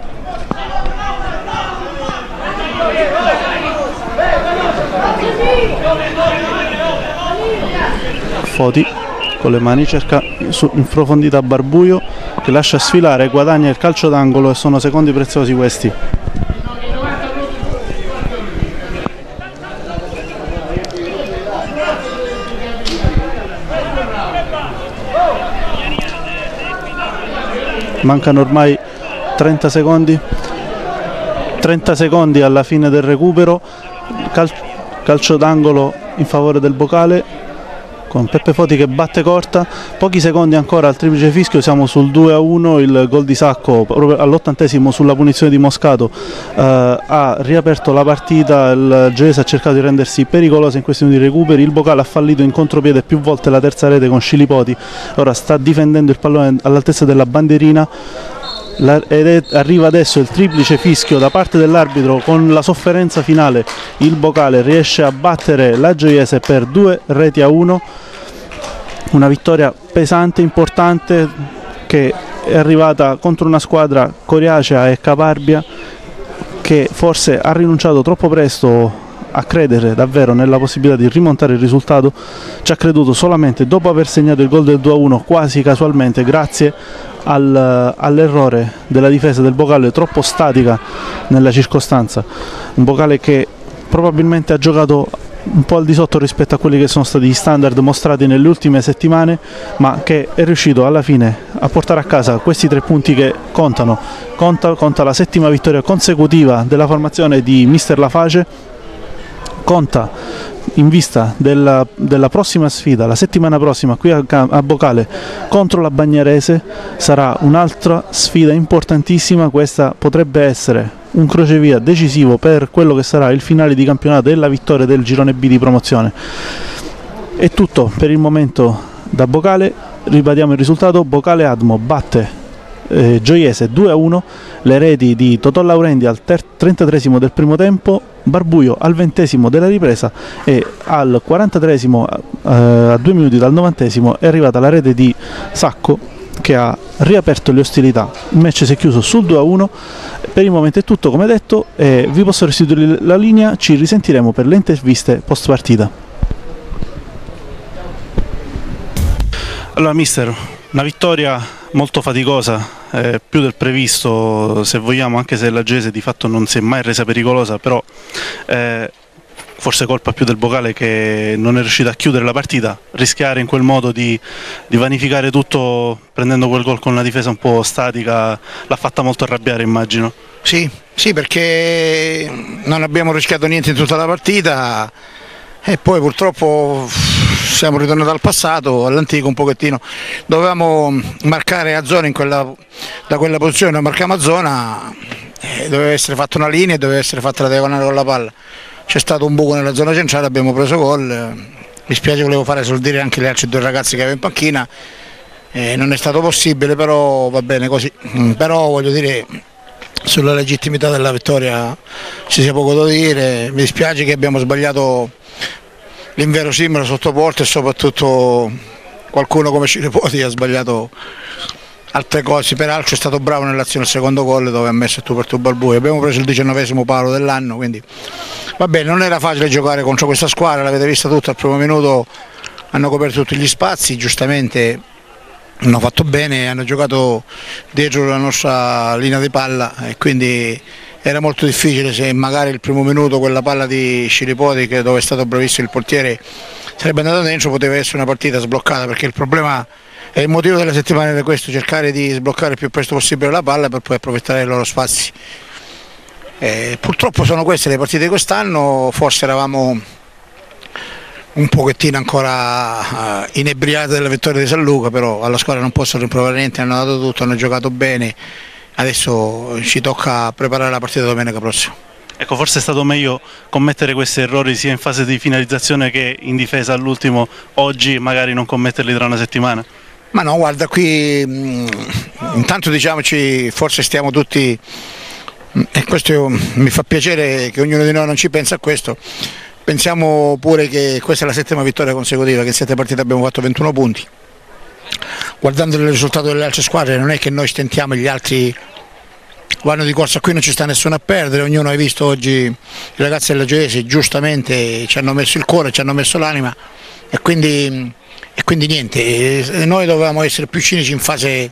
Foti con le mani cerca in profondità Barbuio, che lascia sfilare, guadagna il calcio d'angolo e sono secondi preziosi questi. Mancano ormai 30 secondi. 30 secondi alla fine del recupero. Calcio d'angolo in favore del Bocale, con Peppe Foti che batte corta. Pochi secondi ancora al triplice fischio, siamo sul 2-1. Il gol di Sacco proprio all'80° sulla punizione di Moscato ha riaperto la partita. Il Gioiese ha cercato di rendersi pericoloso in questione di recuperi. Il Bocale ha fallito in contropiede più volte la terza rete con Scilipoti, ora sta difendendo il pallone all'altezza della bandierina. arriva adesso il triplice fischio da parte dell'arbitro. Con la sofferenza finale il Bocale riesce a battere la Gioiese per 2-1, una vittoria pesante, importante, che è arrivata contro una squadra coriacea e caparbia che forse ha rinunciato troppo presto a credere davvero nella possibilità di rimontare il risultato. Ci ha creduto solamente dopo aver segnato il gol del 2-1 quasi casualmente, grazie all'errore della difesa del Bocale, troppo statica nella circostanza. Un Bocale che probabilmente ha giocato un po' al di sotto rispetto a quelli che sono stati gli standard mostrati nelle ultime settimane, ma che è riuscito alla fine a portare a casa questi 3 punti che contano. Conta la 7ª vittoria consecutiva della formazione di Mister Laface, conta in vista della prossima sfida, la settimana prossima qui a Bocale contro la Bagnarese. Sarà un'altra sfida importantissima, questa potrebbe essere un crocevia decisivo per quello che sarà il finale di campionato e la vittoria del girone B di promozione. È tutto per il momento da Bocale, ribadiamo il risultato: Bocale Admo batte Gioiese 2-1, le reti di Totò Laurendi al 33esimo del primo tempo, Barbuio al 20esimo della ripresa, e al 43esimo, a 2 minuti dal 90esimo, è arrivata la rete di Sacco che ha riaperto le ostilità. Il match si è chiuso sul 2-1. Per il momento è tutto, come detto, e vi posso restituire la linea. Ci risentiremo per le interviste post partita. Allora mister, una vittoria molto faticosa, più del previsto se vogliamo, anche se la Gioiese di fatto non si è mai resa pericolosa, però forse colpa più del Bocale che non è riuscita a chiudere la partita. Rischiare in quel modo di vanificare tutto prendendo quel gol con una difesa un po' statica l'ha fatta molto arrabbiare, immagino.
Sì, perché non abbiamo rischiato niente in tutta la partita e poi purtroppo siamo ritornati al passato, all'antico un pochettino. Dovevamo marcare a zona da quella posizione, non marchiamo a zona, doveva essere fatta una linea e doveva essere fatta la diagonale con la palla. C'è stato un buco nella zona centrale, abbiamo preso gol. Mi spiace, volevo fare esordire anche gli altri 2 ragazzi che avevo in panchina, non è stato possibile, però va bene così. Però voglio dire, sulla legittimità della vittoria ci sia poco da dire. Mi dispiace che abbiamo sbagliato l'inverosimile sotto porta e soprattutto qualcuno come Ciripoti ha sbagliato altre cose. Peraltro è stato bravo nell'azione del secondo gol dove ha messo tu per tu Barbuio. Abbiamo preso il 19esimo palo dell'anno, quindi va bene, non era facile giocare contro questa squadra, l'avete vista tutta. Al primo minuto hanno coperto tutti gli spazi, giustamente hanno fatto bene, hanno giocato dietro la nostra linea di palla e quindi era molto difficile. Se magari il primo minuto quella palla di Ciripoti, dove è stato bravissimo il portiere, sarebbe andata dentro, poteva essere una partita sbloccata, perché il problema e il motivo della settimana era questo: cercare di sbloccare il più presto possibile la palla per poi approfittare dei loro spazi. Purtroppo sono queste le partite di quest'anno. Forse eravamo un pochettino ancora inebriati della vittoria di San Luca, però alla squadra non posso rimproverare niente, hanno dato tutto, hanno giocato bene. Adesso ci tocca preparare la partita domenica prossima.
Ecco, forse è stato meglio commettere questi errori sia in fase di finalizzazione che in difesa all'ultimo oggi, magari non commetterli tra una settimana.
Ma no, guarda, qui intanto diciamoci, forse stiamo tutti, e questo mi fa piacere che ognuno di noi non ci pensa a questo, pensiamo pure che questa è la 7ª vittoria consecutiva, che in 7 partite abbiamo fatto 21 punti. Guardando il risultato delle altre squadre non è che noi stentiamo, gli altri vanno di corsa, qui non ci sta nessuno a perdere. Ognuno, hai visto oggi i ragazzi della Gioiese giustamente ci hanno messo il cuore, ci hanno messo l'anima e quindi niente, noi dovevamo essere più cinici in fase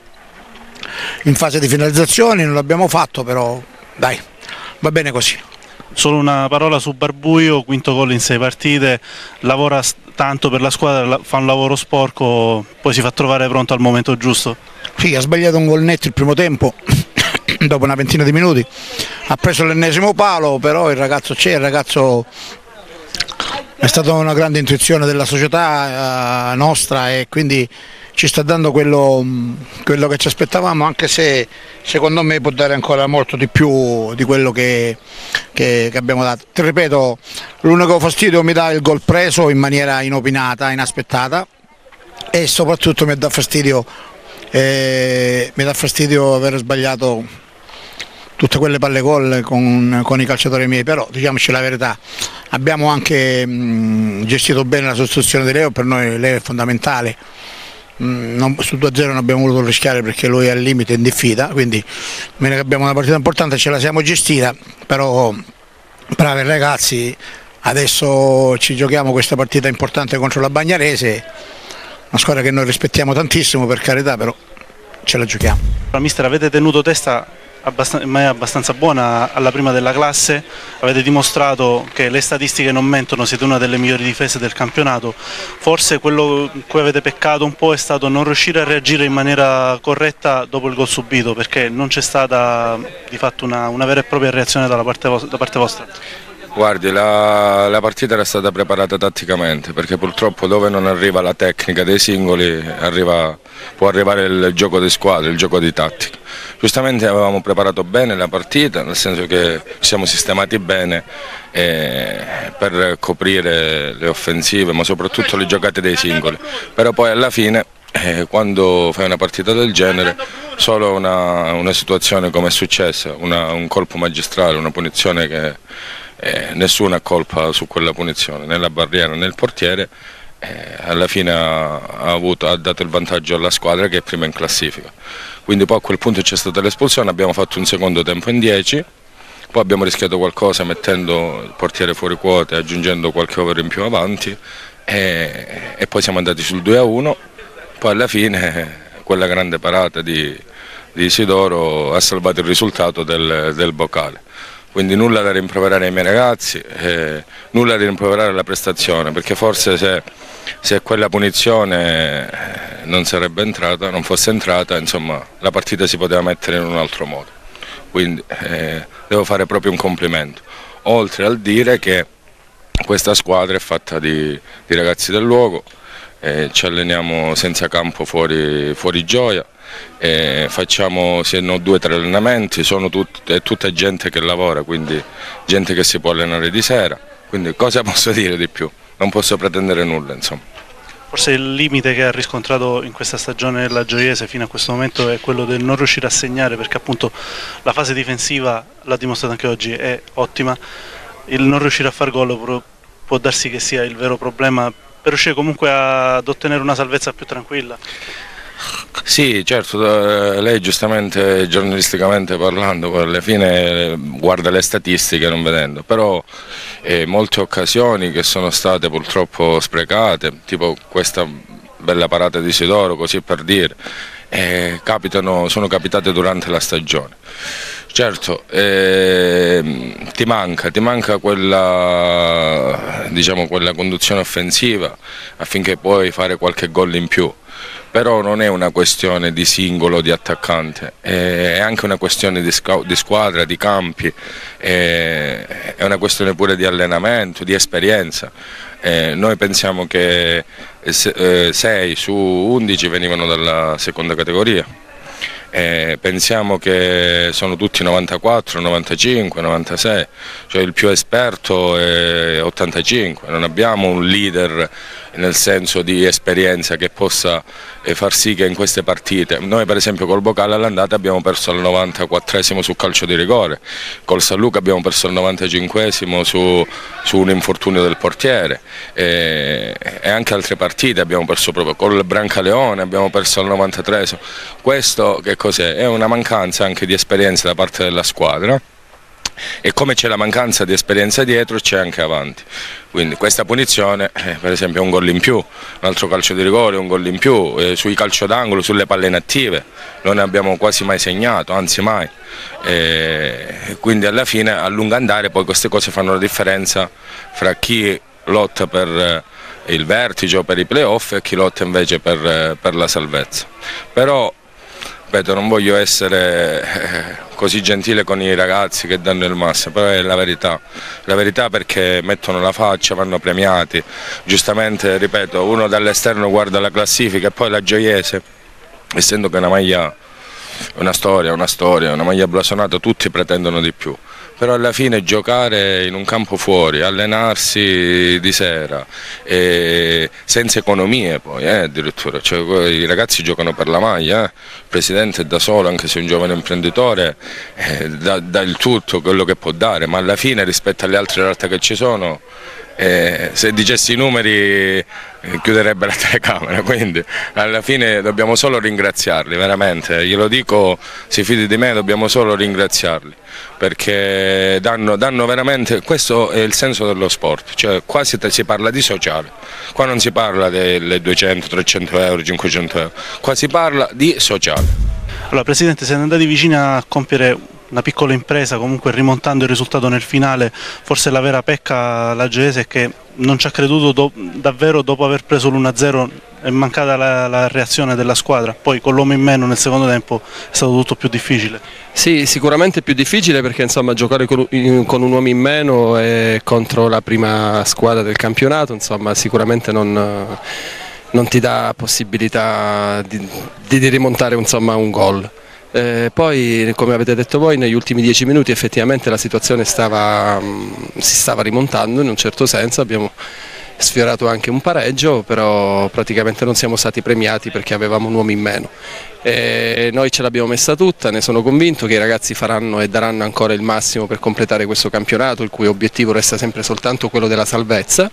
di finalizzazione, non l'abbiamo fatto, però dai, va bene così.
Solo una parola su Barbuio, 5° gol in 6 partite, lavora tanto per la squadra, fa un lavoro sporco, poi si fa trovare pronto al momento giusto.
Sì, ha sbagliato un gol netto il primo tempo, dopo una ventina di minuti, ha preso l'ennesimo palo, però il ragazzo c'è, il ragazzo è stata una grande intuizione della società nostra e quindi ci sta dando quello che ci aspettavamo, anche se secondo me può dare ancora molto di più di quello che abbiamo dato. Ti ripeto, l'unico fastidio mi dà il gol preso in maniera inopinata, inaspettata, e soprattutto mi dà fastidio Mi dà fastidio aver sbagliato tutte quelle palle gol con i calciatori miei, però diciamoci la verità, abbiamo anche gestito bene la sostituzione di Leo, per noi Leo è fondamentale. Su 2-0 non abbiamo voluto rischiare perché lui è al limite in diffida, quindi meno che abbiamo una partita importante ce la siamo gestita, però bravi ragazzi, adesso ci giochiamo questa partita importante contro la Bagnarese, una squadra che noi rispettiamo tantissimo, per carità, però ce la giochiamo.
Mister, avete tenuto testa in maniera abbastanza buona alla prima della classe, avete dimostrato che le statistiche non mentono, siete una delle migliori difese del campionato. Forse quello in cui avete peccato un po' è stato non riuscire a reagire in maniera corretta dopo il gol subito, perché non c'è stata di fatto una vera e propria reazione da parte vostra.
Guardi, la partita era stata preparata tatticamente, perché purtroppo dove non arriva la tecnica dei singoli può arrivare il gioco di squadra, il gioco di tattica. Giustamente avevamo preparato bene la partita, nel senso che ci siamo sistemati bene per coprire le offensive, ma soprattutto le giocate dei singoli. Però poi alla fine, quando fai una partita del genere, solo una situazione come è successa, un colpo magistrale, una punizione che nessuno ha colpa su quella punizione, né la barriera né il portiere, alla fine ha dato il vantaggio alla squadra che è prima in classifica. Quindi poi a quel punto c'è stata l'espulsione, abbiamo fatto un secondo tempo in 10, poi abbiamo rischiato qualcosa mettendo il portiere fuori quota e aggiungendo qualche over in più avanti, e poi siamo andati sul 2-1, poi alla fine quella grande parata di Isidoro ha salvato il risultato del Boccale. Quindi nulla da rimproverare ai miei ragazzi, nulla da rimproverare alla prestazione, perché forse se quella punizione non fosse entrata, insomma, la partita si poteva mettere in un altro modo. Quindi devo fare proprio un complimento, oltre al dire che questa squadra è fatta di ragazzi del luogo, ci alleniamo senza campo fuori gioia. Facciamo se no 2 o 3 allenamenti, è tutta gente che lavora, quindi gente che si può allenare di sera, quindi cosa posso dire di più? Non posso pretendere nulla, insomma.
Forse il limite che ha riscontrato in questa stagione la Gioiese fino a questo momento è quello del non riuscire a segnare, perché appunto la fase difensiva, l'ha dimostrato anche oggi, è ottima. Il non riuscire a far gol può darsi che sia il vero problema per riuscire comunque ad ottenere una salvezza più tranquilla.
Sì, certo, lei giustamente giornalisticamente parlando alla fine guarda le statistiche non vedendo, però molte occasioni che sono state purtroppo sprecate, tipo questa bella parata di Isidoro, così per dire, sono capitate durante la stagione. Certo, ti manca quella, diciamo, quella conduzione offensiva affinché puoi fare qualche gol in più. Però non è una questione di singolo, di attaccante, è anche una questione di squadra, di campi, è una questione pure di allenamento, di esperienza. Noi pensiamo che 6 su 11 venivano dalla seconda categoria, pensiamo che sono tutti 94, 95, 96, cioè il più esperto è 85, non abbiamo un leader nel senso di esperienza che possa far sì che in queste partite, noi per esempio col Boccale all'andata abbiamo perso al 94esimo su calcio di rigore, col San Luca abbiamo perso al 95esimo su un infortunio del portiere, e anche altre partite abbiamo perso proprio col Brancaleone, abbiamo perso al 93esimo. Questo che cos'è? È una mancanza anche di esperienza da parte della squadra, e come c'è la mancanza di esperienza dietro c'è anche avanti. Quindi questa punizione, per esempio, è un gol in più, un altro calcio di rigore, un gol in più, sui calcio d'angolo, sulle palle inattive, non ne abbiamo quasi mai segnato, anzi mai. Quindi alla fine, a lungo andare, poi queste cose fanno la differenza fra chi lotta per il vertice o per i playoff e chi lotta invece per la salvezza. Però, ripeto, non voglio essere così gentile con i ragazzi che danno il massimo, però è la verità perché mettono la faccia, vanno premiati. Giustamente, ripeto, uno dall'esterno guarda la classifica e poi la Gioiese, essendo che una maglia, una storia, una maglia blasonata, tutti pretendono di più. però alla fine giocare in un campo fuori, allenarsi di sera, senza economie poi addirittura, cioè, i ragazzi giocano per la maglia, il presidente è da solo, anche se è un giovane imprenditore, dà il tutto, quello che può dare, ma alla fine rispetto alle altre realtà che ci sono, se dicessi i numeri chiuderebbe la telecamera, quindi alla fine dobbiamo solo ringraziarli, veramente, glielo dico, si fidi di me, dobbiamo solo ringraziarli, perché danno veramente, questo è il senso dello sport, cioè qua si parla di sociale, qua non si parla delle 200, 300 euro, 500 euro, qua si parla di sociale.
Allora Presidente, siete andati vicini a compiere una piccola impresa, comunque rimontando il risultato nel finale. Forse la vera pecca la Gese è che non ci ha creduto davvero dopo aver preso l'1-0, è mancata la reazione della squadra, poi con l'uomo in meno nel secondo tempo è stato tutto più difficile.
Sì, sicuramente più difficile perché insomma giocare con un uomo in meno e contro la prima squadra del campionato insomma sicuramente non ti dà possibilità di rimontare insomma un gol. Poi, come avete detto voi, negli ultimi 10 minuti effettivamente la situazione si stava rimontando in un certo senso, abbiamo sfiorato anche un pareggio, però praticamente non siamo stati premiati perché avevamo un uomo in meno. Noi ce l'abbiamo messa tutta, ne sono convinto che i ragazzi faranno e daranno ancora il massimo per completare questo campionato, il cui obiettivo resta sempre soltanto quello della salvezza,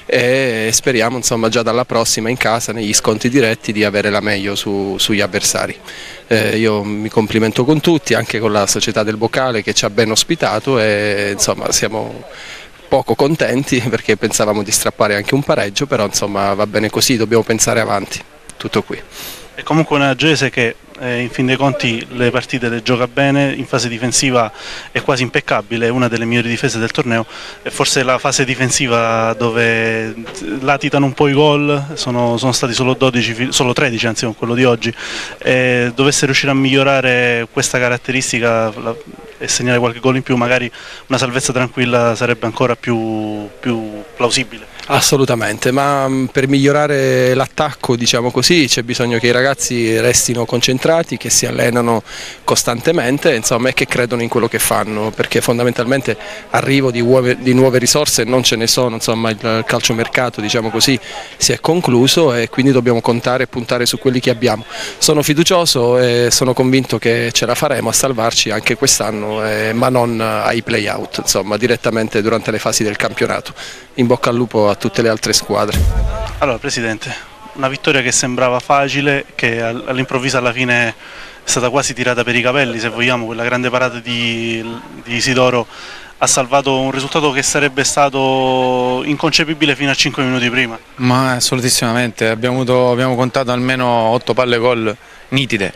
e speriamo insomma già dalla prossima in casa, negli scontri diretti, di avere la meglio sugli avversari. Io mi complimento con tutti, anche con la società del Boccale che ci ha ben ospitato e insomma siamo poco contenti perché pensavamo di strappare anche un pareggio, però insomma va bene così, dobbiamo pensare avanti, tutto qui.
È comunque una Gese che in fin dei conti le partite le gioca bene, in fase difensiva è quasi impeccabile, è una delle migliori difese del torneo, e forse la fase difensiva dove latitano un po' i gol, sono stati solo 13 anzi con quello di oggi, e dovesse riuscire a migliorare questa caratteristica e segnare qualche gol in più, magari una salvezza tranquilla sarebbe ancora più plausibile.
Assolutamente, ma per migliorare l'attacco, diciamo così, c'è bisogno che i ragazzi restino concentrati, che si allenano costantemente, insomma, e che credono in quello che fanno, perché fondamentalmente arrivo di nuove risorse non ce ne sono, insomma il calciomercato, diciamo così, si è concluso e quindi dobbiamo contare e puntare su quelli che abbiamo. Sono fiducioso e sono convinto che ce la faremo a salvarci anche quest'anno, ma non ai play-out, insomma, direttamente durante le fasi del campionato. In bocca al lupo a tutte le altre squadre.
Allora Presidente, una vittoria che sembrava facile, che all'improvviso alla fine è stata quasi tirata per i capelli, se vogliamo, quella grande parata di Isidoro ha salvato un risultato che sarebbe stato inconcepibile fino a 5 minuti prima.
Ma assolutissimamente, abbiamo contato almeno 8 palle gol nitide,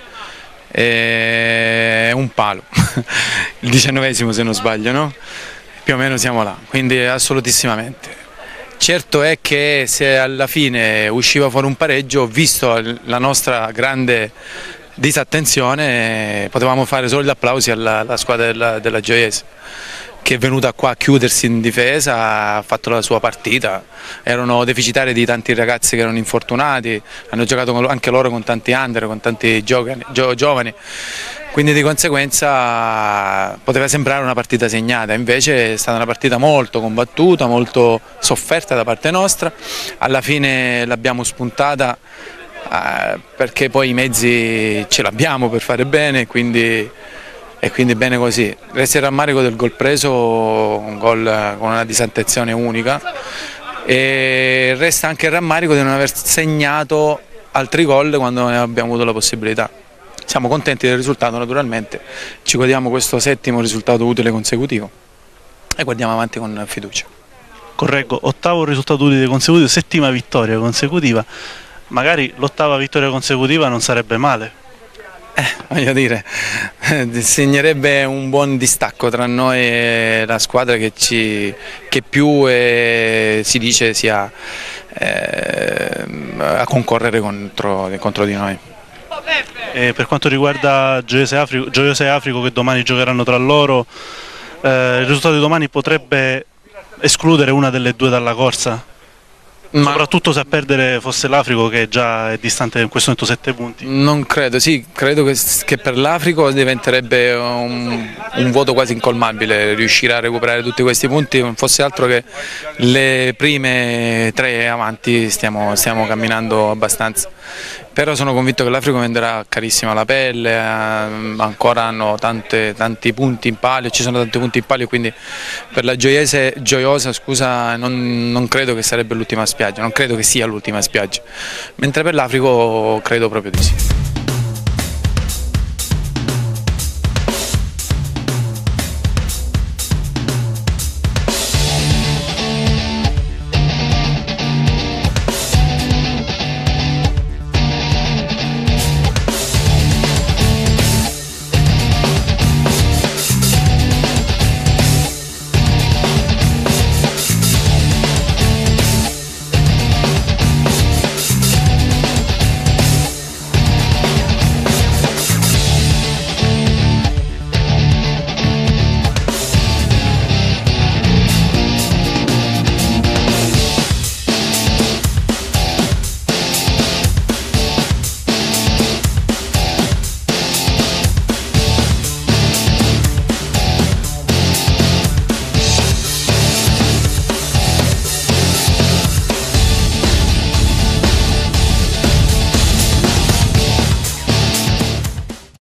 e un palo, il 19esimo se non sbaglio, no? Più o meno siamo là, quindi assolutissimamente. Certo è che se alla fine usciva fuori un pareggio, visto la nostra grande disattenzione, potevamo fare solo gli applausi alla squadra della Gioiese, che è venuta qua a chiudersi in difesa, ha fatto la sua partita. Erano deficitari di tanti ragazzi che erano infortunati, hanno giocato anche loro con tanti under, con tanti giovani. Quindi di conseguenza poteva sembrare una partita segnata, invece è stata una partita molto combattuta, molto sofferta da parte nostra. Alla fine l'abbiamo spuntata perché poi i mezzi ce l'abbiamo per fare bene, e quindi bene così. Resta il rammarico del gol preso, un gol con una disattenzione unica, e resta anche il rammarico di non aver segnato altri gol quando ne abbiamo avuto la possibilità. Siamo contenti del risultato naturalmente, ci godiamo questo 7° risultato utile consecutivo e guardiamo avanti con fiducia.
Correggo, 8° risultato utile consecutivo, 7ª vittoria consecutiva, magari l'8ª vittoria consecutiva non sarebbe male.
Voglio dire, segnerebbe un buon distacco tra noi e la squadra che più si dice sia a concorrere contro di noi.
Per quanto riguarda Gioiosa e Africo, che domani giocheranno tra loro, il risultato di domani potrebbe escludere una delle due dalla corsa? Soprattutto se a perdere fosse l'Africo, che già è distante in questo momento 7 punti.
Non credo, sì, credo che per l'Africo diventerebbe un vuoto quasi incolmabile riuscire a recuperare tutti questi punti, non fosse altro che le prime 3 avanti stiamo camminando abbastanza. Però sono convinto che l'Africo venderà carissima la pelle, ancora hanno tanti punti in palio, ci sono tanti punti in palio, quindi per la Gioiosa non credo che sarebbe l'ultima spiaggia, non credo che sia l'ultima spiaggia, mentre per l'Africo credo proprio di sì.